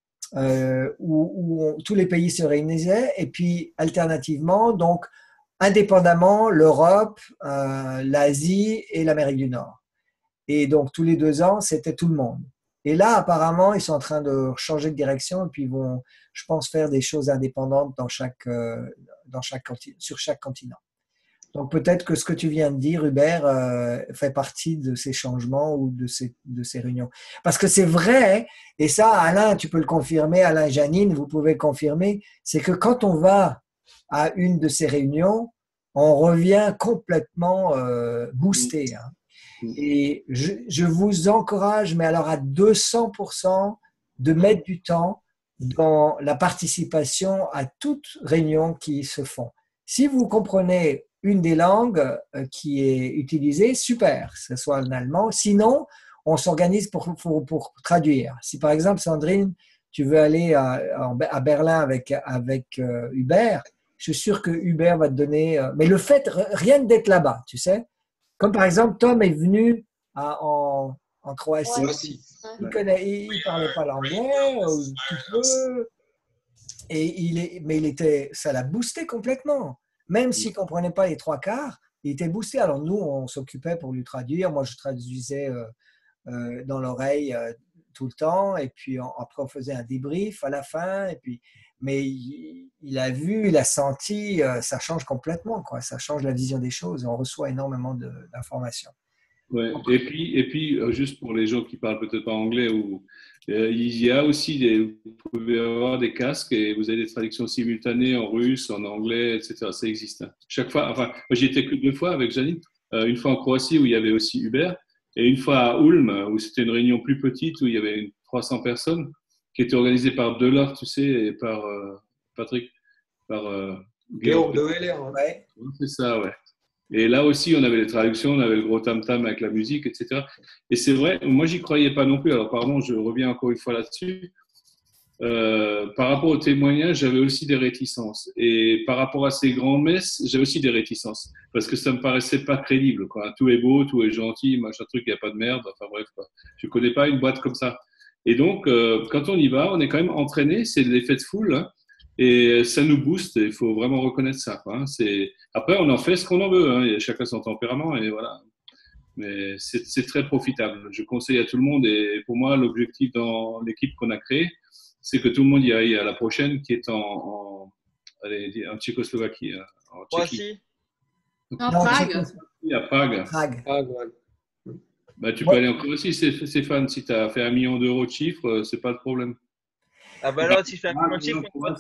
A: où tous les pays se réunissaient et puis alternativement, donc indépendamment, l'Europe, l'Asie et l'Amérique du Nord. Et donc, tous les 2 ans, c'était tout le monde. Et là, apparemment, ils sont en train de changer de direction et puis ils vont, je pense, faire des choses indépendantes sur chaque continent. Donc, peut-être que ce que tu viens de dire, Hubert, fait partie de ces changements ou de ces réunions. Parce que c'est vrai, et ça, Alain, tu peux le confirmer, Alain, Janine, vous pouvez confirmer, c'est que quand on va à une de ces réunions, on revient complètement boosté. Hein. Et je vous encourage, mais alors à 200%, de mettre du temps dans la participation à toutes réunions qui se font. Si vous comprenez une des langues qui est utilisée, super, que ce soit en allemand. Sinon, on s'organise pour traduire. Si par exemple, Sandrine, tu veux aller à Berlin avec Hubert, je suis sûr que Hubert va te donner… mais le fait, rien que d'être là-bas, tu sais, comme par exemple, Tom est venu en Croatie. Il ne parlait pas l'anglais, un petit peu, mais ça l'a boosté complètement. Même s'il ne comprenait pas les trois quarts, il était boosté. Alors nous, on s'occupait pour lui traduire. Moi, je traduisais dans l'oreille tout le temps. Et puis après, on faisait un débrief à la fin. Mais il a vu, il a senti, ça change complètement, quoi. Ça change la vision des choses. On reçoit énormément d'informations.
C: Ouais. Et puis, juste pour les gens qui parlent peut-être pas anglais, il y a aussi vous pouvez avoir des casques et vous avez des traductions simultanées en russe, en anglais, etc. Ça existe. Hein. Chaque fois, enfin, moi j'y étais que 2 fois avec Janine. Une fois en Croatie où il y avait aussi Hubert, et une fois à Ulm où c'était une réunion plus petite où il y avait 300 personnes qui était organisée par Delors, tu sais, et par Patrick, par
E: Georg de Weller.
A: Ouais.
C: C'est ça, ouais. Et là aussi, on avait les traductions, on avait le gros tam-tam avec la musique, etc. Et c'est vrai, moi, j'y croyais pas non plus. Alors, pardon, je reviens encore une fois là-dessus. Par rapport aux témoignages, j'avais aussi des réticences. Et par rapport à ces grands-messes, j'avais aussi des réticences. Parce que ça me paraissait pas crédible, quoi. Tout est beau, tout est gentil, machin truc, il n'y a pas de merde. Enfin bref, quoi. Je connais pas une boîte comme ça. Et donc, quand on y va, on est quand même entraîné. C'est l'effet de foule, hein. Et ça nous booste, il faut vraiment reconnaître ça, quoi, hein. Après, on en fait ce qu'on en veut, hein. Chacun son tempérament, et voilà. Mais c'est très profitable. Je conseille à tout le monde, et pour moi, l'objectif dans l'équipe qu'on a créée, c'est que tout le monde y aille à la prochaine, qui est en Tchécoslovaquie, en Tchéquie.
G: En Prague.
C: À Prague.
A: Prague.
E: Ouais.
C: Bah, tu peux aller en Croatie, Stéphane, si tu as fait 1 million d'euros de chiffre, c'est pas le problème.
F: Ah bah là, si je fais un million de chiffres, on va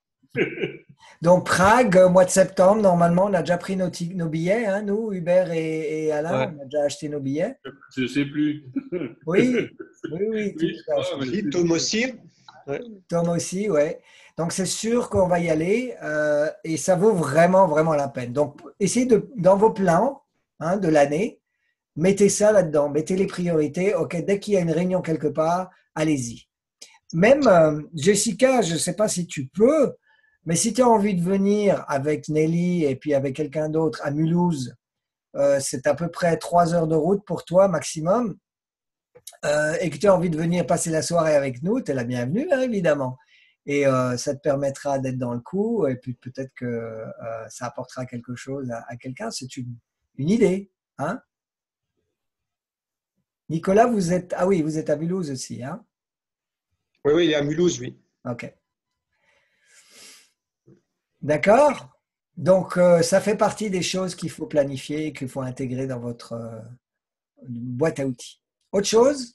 A: Donc Prague, mois de septembre, normalement, on a déjà pris nos billets, hein, nous, Hubert et Alain,
E: Ouais.
A: on a déjà acheté nos billets.
C: Je sais plus.
A: Oui.
C: Oui, je crois, mais
E: Et Tom aussi.
A: Tom aussi, ouais. Donc c'est sûr qu'on va y aller et ça vaut vraiment, vraiment la peine. Donc essayez dans vos plans, hein, de l'année, mettez ça là-dedans, mettez les priorités. Ok, dès qu'il y a une réunion quelque part, allez-y. Même Jessica, je ne sais pas si tu peux, mais si tu as envie de venir avec Nelly et puis avec quelqu'un d'autre à Mulhouse, c'est à peu près 3 heures de route pour toi maximum, et que tu as envie de venir passer la soirée avec nous, tu es la bienvenue, hein, évidemment. Et ça te permettra d'être dans le coup, et puis peut-être que ça apportera quelque chose à quelqu'un. C'est une idée, hein? Nicolas, vous êtes à Mulhouse aussi, hein?
E: Oui, il est à Mulhouse, oui.
A: Ok. D'accord. Donc, ça fait partie des choses qu'il faut planifier et qu'il faut intégrer dans votre boîte à outils. Autre chose?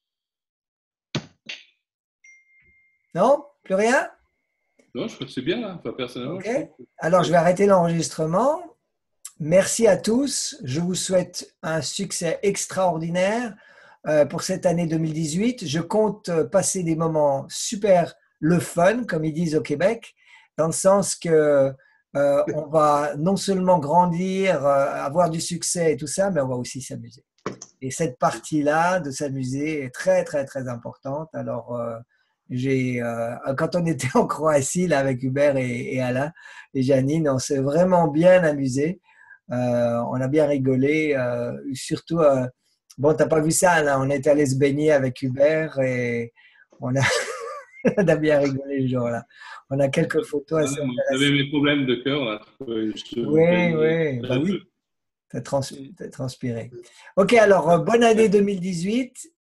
A: Non? Plus rien?
C: non, je crois que c'est bien, là. Enfin, personnellement.
A: Ok. Alors, je vais arrêter l'enregistrement. Merci à tous. Je vous souhaite un succès extraordinaire pour cette année 2018. Je compte passer des moments super le fun, comme ils disent au Québec, dans le sens que on va non seulement grandir, avoir du succès et tout ça, mais on va aussi s'amuser. Et cette partie-là de s'amuser est très, très, très importante. Alors, quand on était en Croatie là, avec Hubert et Alain et Janine, on s'est vraiment bien amusé. On a bien rigolé. Surtout, bon, tu n'as pas vu ça, là, on est allé se baigner avec Hubert et on a, on a bien rigolé le jour-là. On a quelques photos assez intéressantes.
C: J'avais mes problèmes de cœur, là.
A: Oui, bah oui. Tu as transpiré. Ok, alors bonne année 2018